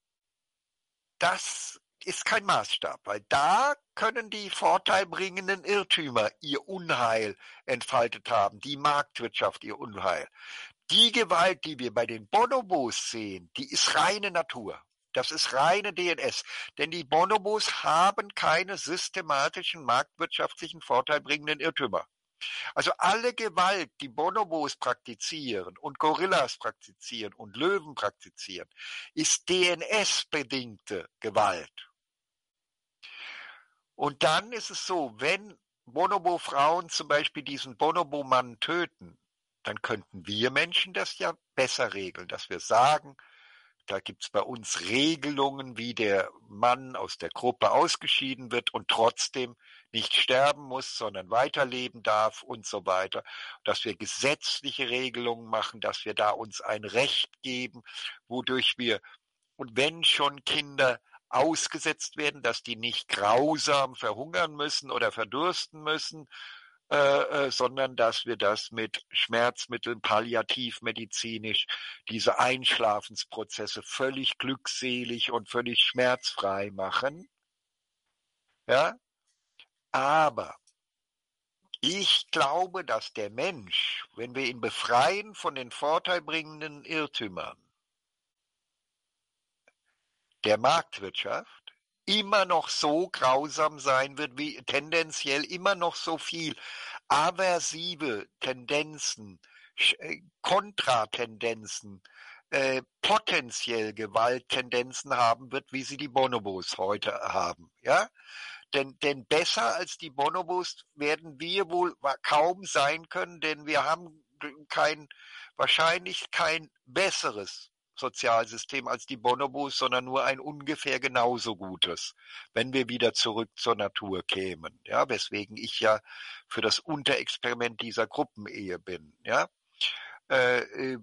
das ist kein Maßstab, weil da können die vorteilbringenden Irrtümer ihr Unheil entfaltet haben, die Marktwirtschaft ihr Unheil. Die Gewalt, die wir bei den Bonobos sehen, die ist reine Natur. Das ist reine D N S. Denn die Bonobos haben keine systematischen marktwirtschaftlichen vorteilbringenden Irrtümer. Also alle Gewalt, die Bonobos praktizieren und Gorillas praktizieren und Löwen praktizieren, ist D N S-bedingte Gewalt. Und dann ist es so, wenn Bonobo-Frauen zum Beispiel diesen Bonobo-Mann töten, dann könnten wir Menschen das ja besser regeln, dass wir sagen, da gibt es bei uns Regelungen, wie der Mann aus der Gruppe ausgeschieden wird und trotzdem nicht sterben muss, sondern weiterleben darf und so weiter. Dass wir gesetzliche Regelungen machen, dass wir da uns ein Recht geben, wodurch wir, und wenn schon Kinder ausgesetzt werden, dass die nicht grausam verhungern müssen oder verdursten müssen, Äh, äh, sondern dass wir das mit Schmerzmitteln, palliativmedizinisch, diese Einschlafensprozesse völlig glückselig und völlig schmerzfrei machen. Ja? Aber ich glaube, dass der Mensch, wenn wir ihn befreien von den vorteilbringenden Irrtümern der Marktwirtschaft, immer noch so grausam sein wird, wie tendenziell immer noch so viel aversive Tendenzen, Kontratendenzen, äh, potenziell Gewalttendenzen haben wird, wie sie die Bonobos heute haben. Ja? Denn, denn besser als die Bonobos werden wir wohl kaum sein können, denn wir haben kein, wahrscheinlich kein besseres Sozialsystem als die Bonobos, sondern nur ein ungefähr genauso gutes, wenn wir wieder zurück zur Natur kämen. Ja, weswegen ich ja für das Unterexperiment dieser Gruppenehe bin. Ja, äh,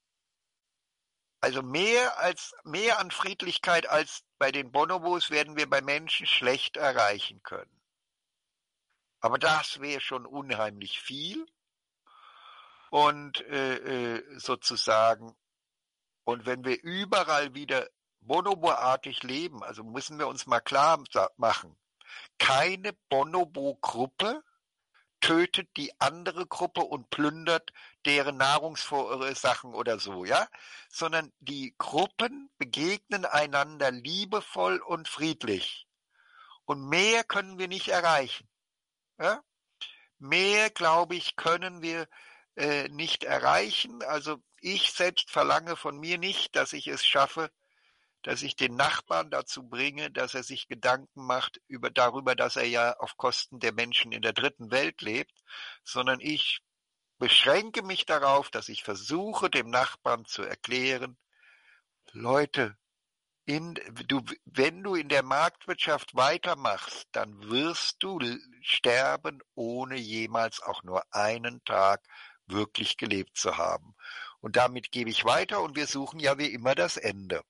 also mehr als mehr an Friedlichkeit als bei den Bonobos werden wir bei Menschen schlecht erreichen können. Aber das wäre schon unheimlich viel und äh, äh, sozusagen. Und wenn wir überall wieder bonoboartig leben, also müssen wir uns mal klar machen, keine Bonobo-Gruppe tötet die andere Gruppe und plündert deren Nahrungssachen oder so, ja, sondern die Gruppen begegnen einander liebevoll und friedlich. Und mehr können wir nicht erreichen. Ja? Mehr, glaube ich, können wir äh, nicht erreichen. Also ich selbst verlange von mir nicht, dass ich es schaffe, dass ich den Nachbarn dazu bringe, dass er sich Gedanken macht über darüber, dass er ja auf Kosten der Menschen in der dritten Welt lebt, sondern ich beschränke mich darauf, dass ich versuche, dem Nachbarn zu erklären, Leute, in, du, wenn du in der Marktwirtschaft weitermachst, dann wirst du sterben, ohne jemals auch nur einen Tag wirklich gelebt zu haben. Und damit gebe ich weiter und wir suchen ja wie immer das Ende.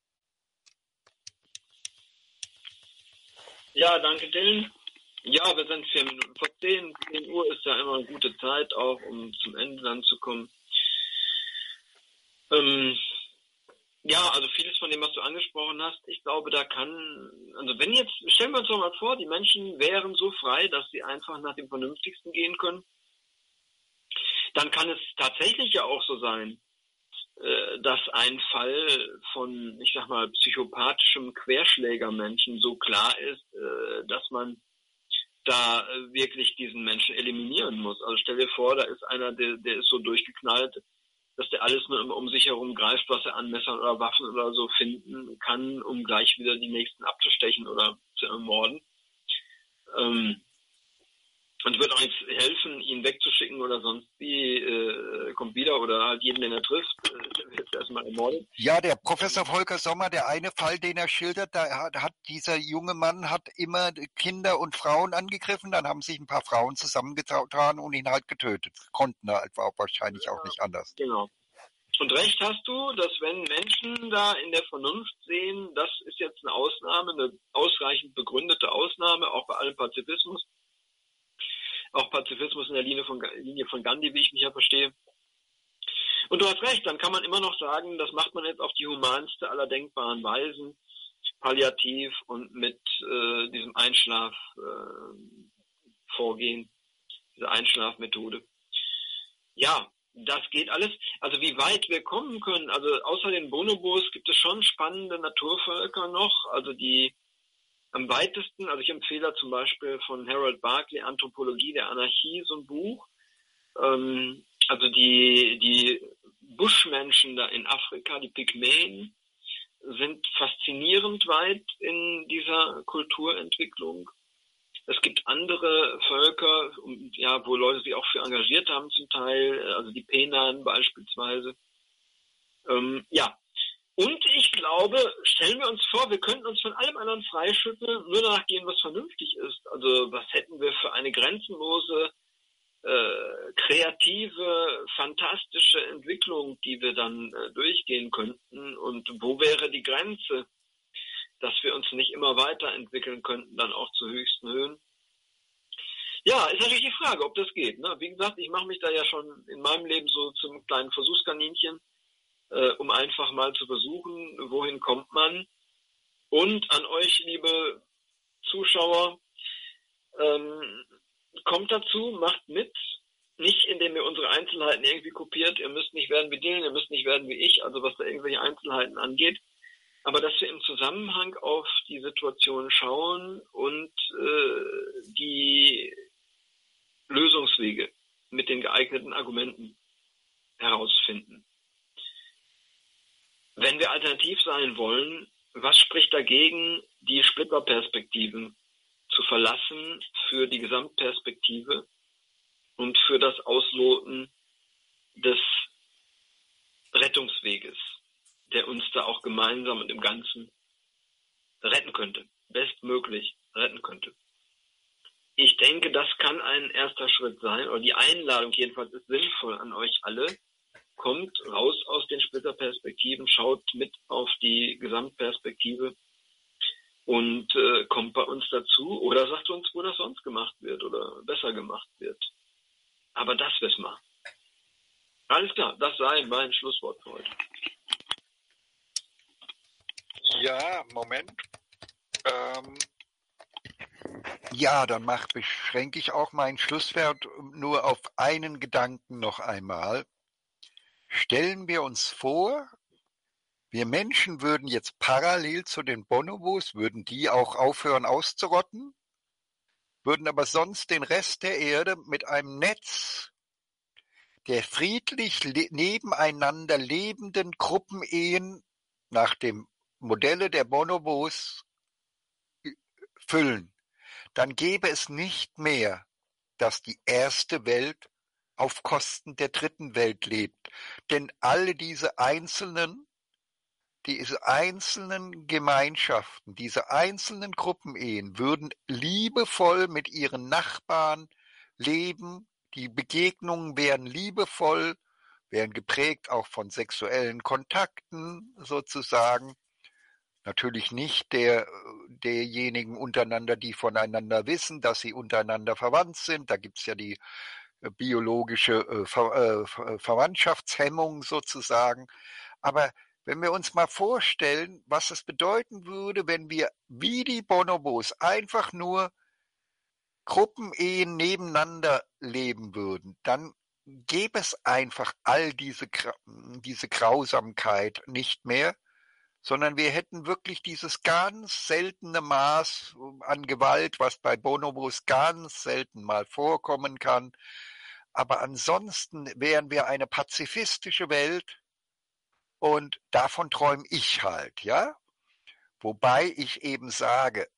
Ja, danke Dylan. Ja, wir sind vier Minuten vor zehn. zehn Uhr ist ja immer eine gute Zeit, auch um zum Ende dann zu kommen. Ähm, ja, also vieles von dem, was du angesprochen hast, ich glaube, da kann, also wenn jetzt, stellen wir uns doch mal vor, die Menschen wären so frei, dass sie einfach nach dem Vernünftigsten gehen können, dann kann es tatsächlich ja auch so sein, äh, dass ein Fall von, ich sag mal, psychopathischem Querschlägermenschen so klar ist, äh, dass man da äh, wirklich diesen Menschen eliminieren muss. Also stell dir vor, da ist einer, der, der ist so durchgeknallt, dass der alles nur um sich herum greift, was er an Messern oder Waffen oder so finden kann, um gleich wieder die Nächsten abzustechen oder zu ermorden. Ähm, und wird auch nichts helfen, ihn wegzuschicken oder sonst wie, äh, kommt wieder oder halt jeden, den er trifft, äh, wird erstmal ermordet. Ja, der Professor Volker Sommer, der eine Fall, den er schildert, da hat, hat dieser junge Mann hat immer Kinder und Frauen angegriffen, dann haben sich ein paar Frauen zusammengetan und ihn halt getötet. Konnten er einfach wahrscheinlich ja, auch nicht anders. Genau. Und recht hast du, dass wenn Menschen da in der Vernunft sehen, das ist jetzt eine Ausnahme, eine ausreichend begründete Ausnahme, auch bei allem Pazifismus, auch Pazifismus in der Linie von, Linie von Gandhi, wie ich mich ja verstehe. Und du hast recht, dann kann man immer noch sagen, das macht man jetzt auf die humanste aller denkbaren Weisen, palliativ und mit äh, diesem Einschlafvorgehen, äh, dieser Einschlafmethode. Ja, das geht alles. Also wie weit wir kommen können, also außer den Bonobos gibt es schon spannende Naturvölker noch, also die am weitesten, also ich empfehle zum Beispiel von Harold Barclay Anthropologie der Anarchie, so ein Buch, ähm, also die, die Buschmenschen da in Afrika, die Pygmäen, sind faszinierend weit in dieser Kulturentwicklung. Es gibt andere Völker, ja, wo Leute sich auch für engagiert haben zum Teil, also die Penan beispielsweise. Ähm, ja, und ich glaube, stellen wir uns vor, wir könnten uns von allem anderen freischütteln, nur danach gehen, was vernünftig ist. Also was hätten wir für eine grenzenlose, äh, kreative, fantastische Entwicklung, die wir dann äh, durchgehen könnten. Und wo wäre die Grenze, dass wir uns nicht immer weiterentwickeln könnten, dann auch zu höchsten Höhen? Ja, ist natürlich die Frage, ob das geht. Ne? Wie gesagt, ich mache mich da ja schon in meinem Leben so zum kleinen Versuchskaninchen, äh, um einfach mal zu versuchen, wohin kommt man. Und an euch, liebe Zuschauer, ähm, kommt dazu, macht mit, nicht indem ihr unsere Einzelheiten irgendwie kopiert, ihr müsst nicht werden wie Dylan, ihr müsst nicht werden wie ich, also was da irgendwelche Einzelheiten angeht, aber dass wir im Zusammenhang auf die Situation schauen und äh, die Lösungswege mit den geeigneten Argumenten herausfinden. Wenn wir alternativ sein wollen, was spricht dagegen, die Splitterperspektiven zu verlassen für die Gesamtperspektive und für das Ausloten des Rettungsweges, der uns da auch gemeinsam und im Ganzen retten könnte, bestmöglich retten könnte. Ich denke, das kann ein erster Schritt sein, oder die Einladung jedenfalls ist sinnvoll an euch alle. Kommt raus aus den Splitterperspektiven, schaut mit auf die Gesamtperspektive und äh, kommt bei uns dazu oder sagt uns, wo das sonst gemacht wird oder besser gemacht wird. Aber das wissen wir. Alles klar, das sei mein Schlusswort für heute. Ja, Moment. Ähm, ja, dann mach, beschränke ich auch mein Schlusswort nur auf einen Gedanken noch einmal. Stellen wir uns vor, wir Menschen würden jetzt parallel zu den Bonobos, würden die auch aufhören auszurotten, würden aber sonst den Rest der Erde mit einem Netz der friedlich le- nebeneinander lebenden Gruppenehen nach dem Modelle der Bonobos füllen, dann gäbe es nicht mehr, dass die erste Welt auf Kosten der dritten Welt lebt. Denn alle diese einzelnen, diese einzelnen Gemeinschaften, diese einzelnen Gruppenehen würden liebevoll mit ihren Nachbarn leben, die Begegnungen wären liebevoll, wären geprägt auch von sexuellen Kontakten sozusagen. Natürlich nicht der, derjenigen untereinander, die voneinander wissen, dass sie untereinander verwandt sind. Da gibt's ja die biologische äh, Ver, äh, Verwandtschaftshemmung sozusagen. Aber wenn wir uns mal vorstellen, was es bedeuten würde, wenn wir wie die Bonobos einfach nur Gruppenehen nebeneinander leben würden, dann gäbe es einfach all diese, diese Grausamkeit nicht mehr, sondern wir hätten wirklich dieses ganz seltene Maß an Gewalt, was bei Bonobos ganz selten mal vorkommen kann. Aber ansonsten wären wir eine pazifistische Welt und davon träume ich halt, ja. Wobei ich eben sage,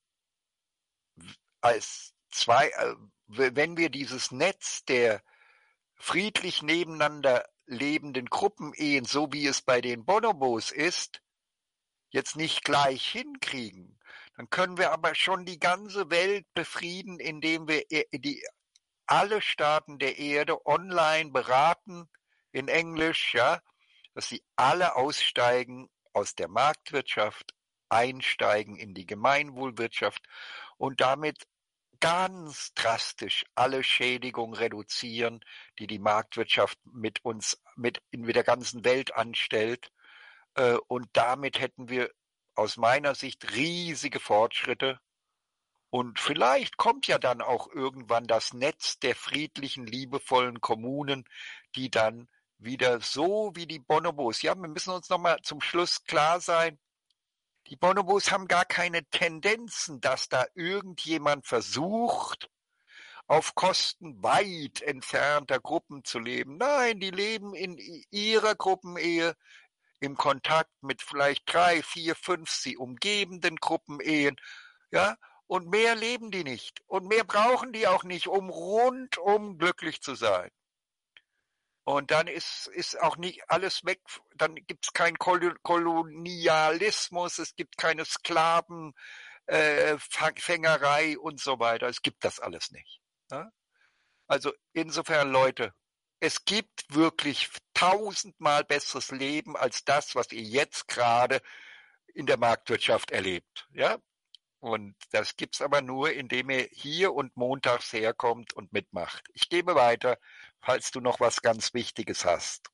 als zwei, wenn wir dieses Netz der friedlich nebeneinander lebenden Gruppenehen, so wie es bei den Bonobos ist, jetzt nicht gleich hinkriegen, dann können wir aber schon die ganze Welt befrieden, indem wir die, alle Staaten der Erde online beraten, in Englisch, ja, dass sie alle aussteigen aus der Marktwirtschaft, einsteigen in die Gemeinwohlwirtschaft und damit ganz drastisch alle Schädigungen reduzieren, die die Marktwirtschaft mit uns, mit, mit der ganzen Welt anstellt. Und damit hätten wir aus meiner Sicht riesige Fortschritte. Und vielleicht kommt ja dann auch irgendwann das Netz der friedlichen, liebevollen Kommunen, die dann wieder so wie die Bonobos. Ja, wir müssen uns nochmal zum Schluss klar sein, die Bonobos haben gar keine Tendenzen, dass da irgendjemand versucht, auf Kosten weit entfernter Gruppen zu leben. Nein, die leben in ihrer Gruppenehe im Kontakt mit vielleicht drei, vier, fünf sie umgebenden Gruppenehen, ja, und mehr leben die nicht. Und mehr brauchen die auch nicht, um rundum glücklich zu sein. Und dann ist, ist auch nicht alles weg, dann gibt es keinen Kolonialismus, es gibt keine Sklavenfängerei äh, und so weiter. Es gibt das alles nicht. Ja? Also insofern, Leute, es gibt wirklich tausendmal besseres Leben als das, was ihr jetzt gerade in der Marktwirtschaft erlebt. Ja? Und das gibt's aber nur, indem ihr hier und montags herkommt und mitmacht. Ich gebe weiter, falls du noch was ganz Wichtiges hast.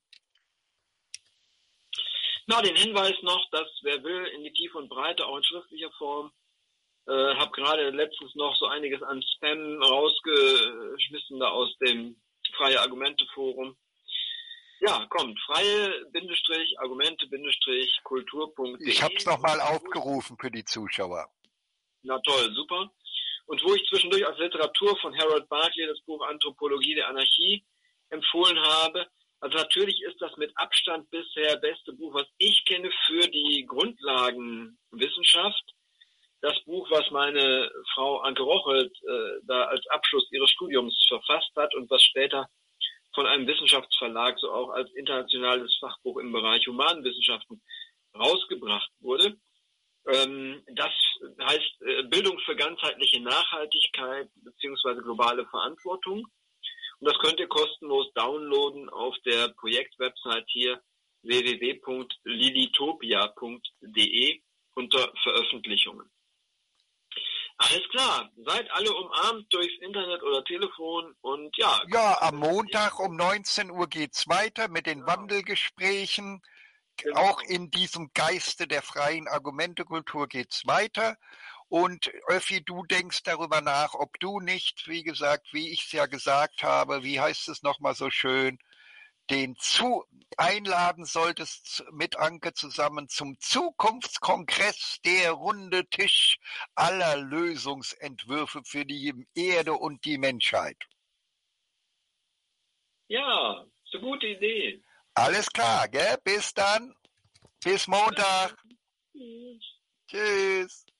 Na, den Hinweis noch, dass wer will, in die Tiefe und Breite, auch in schriftlicher Form. Äh, hab gerade letztens noch so einiges an Spam rausgeschmissen da aus dem Freie Argumente Forum. Ja, kommt, freie-argumente-kultur.de. Ich habe es nochmal aufgerufen für die Zuschauer. Na toll, super. Und wo ich zwischendurch als Literatur von Harold Barclay das Buch Anthropologie der Anarchie empfohlen habe. Also natürlich ist das mit Abstand bisher beste Buch, was ich kenne für die Grundlagenwissenschaft. Das Buch, was meine Frau Anke Rochelt äh, da als Abschluss ihres Studiums verfasst hat und was später von einem Wissenschaftsverlag so auch als internationales Fachbuch im Bereich Humanwissenschaften rausgebracht wurde. Ähm, das heißt äh, Bildung für ganzheitliche Nachhaltigkeit beziehungsweise globale Verantwortung. Und das könnt ihr kostenlos downloaden auf der Projektwebsite hier w w w punkt lilitopia punkt de unter Veröffentlichungen. Alles klar, seid alle umarmt durchs Internet oder Telefon und ja. Ja, am Montag um neunzehn Uhr geht's weiter mit den genau. Wandelgesprächen. Genau. Auch in diesem Geiste der freien Argumentekultur geht's weiter. Und Öffi, du denkst darüber nach, ob du nicht, wie gesagt, wie ich es ja gesagt habe, wie heißt es nochmal so schön, den zu einladen solltest mit Anke zusammen zum Zukunftskongress, der runde Tisch aller Lösungsentwürfe für die Erde und die Menschheit. Ja, ist eine gute Idee. Alles klar, gell? Bis dann. Bis Montag. Tschüss. Tschüss.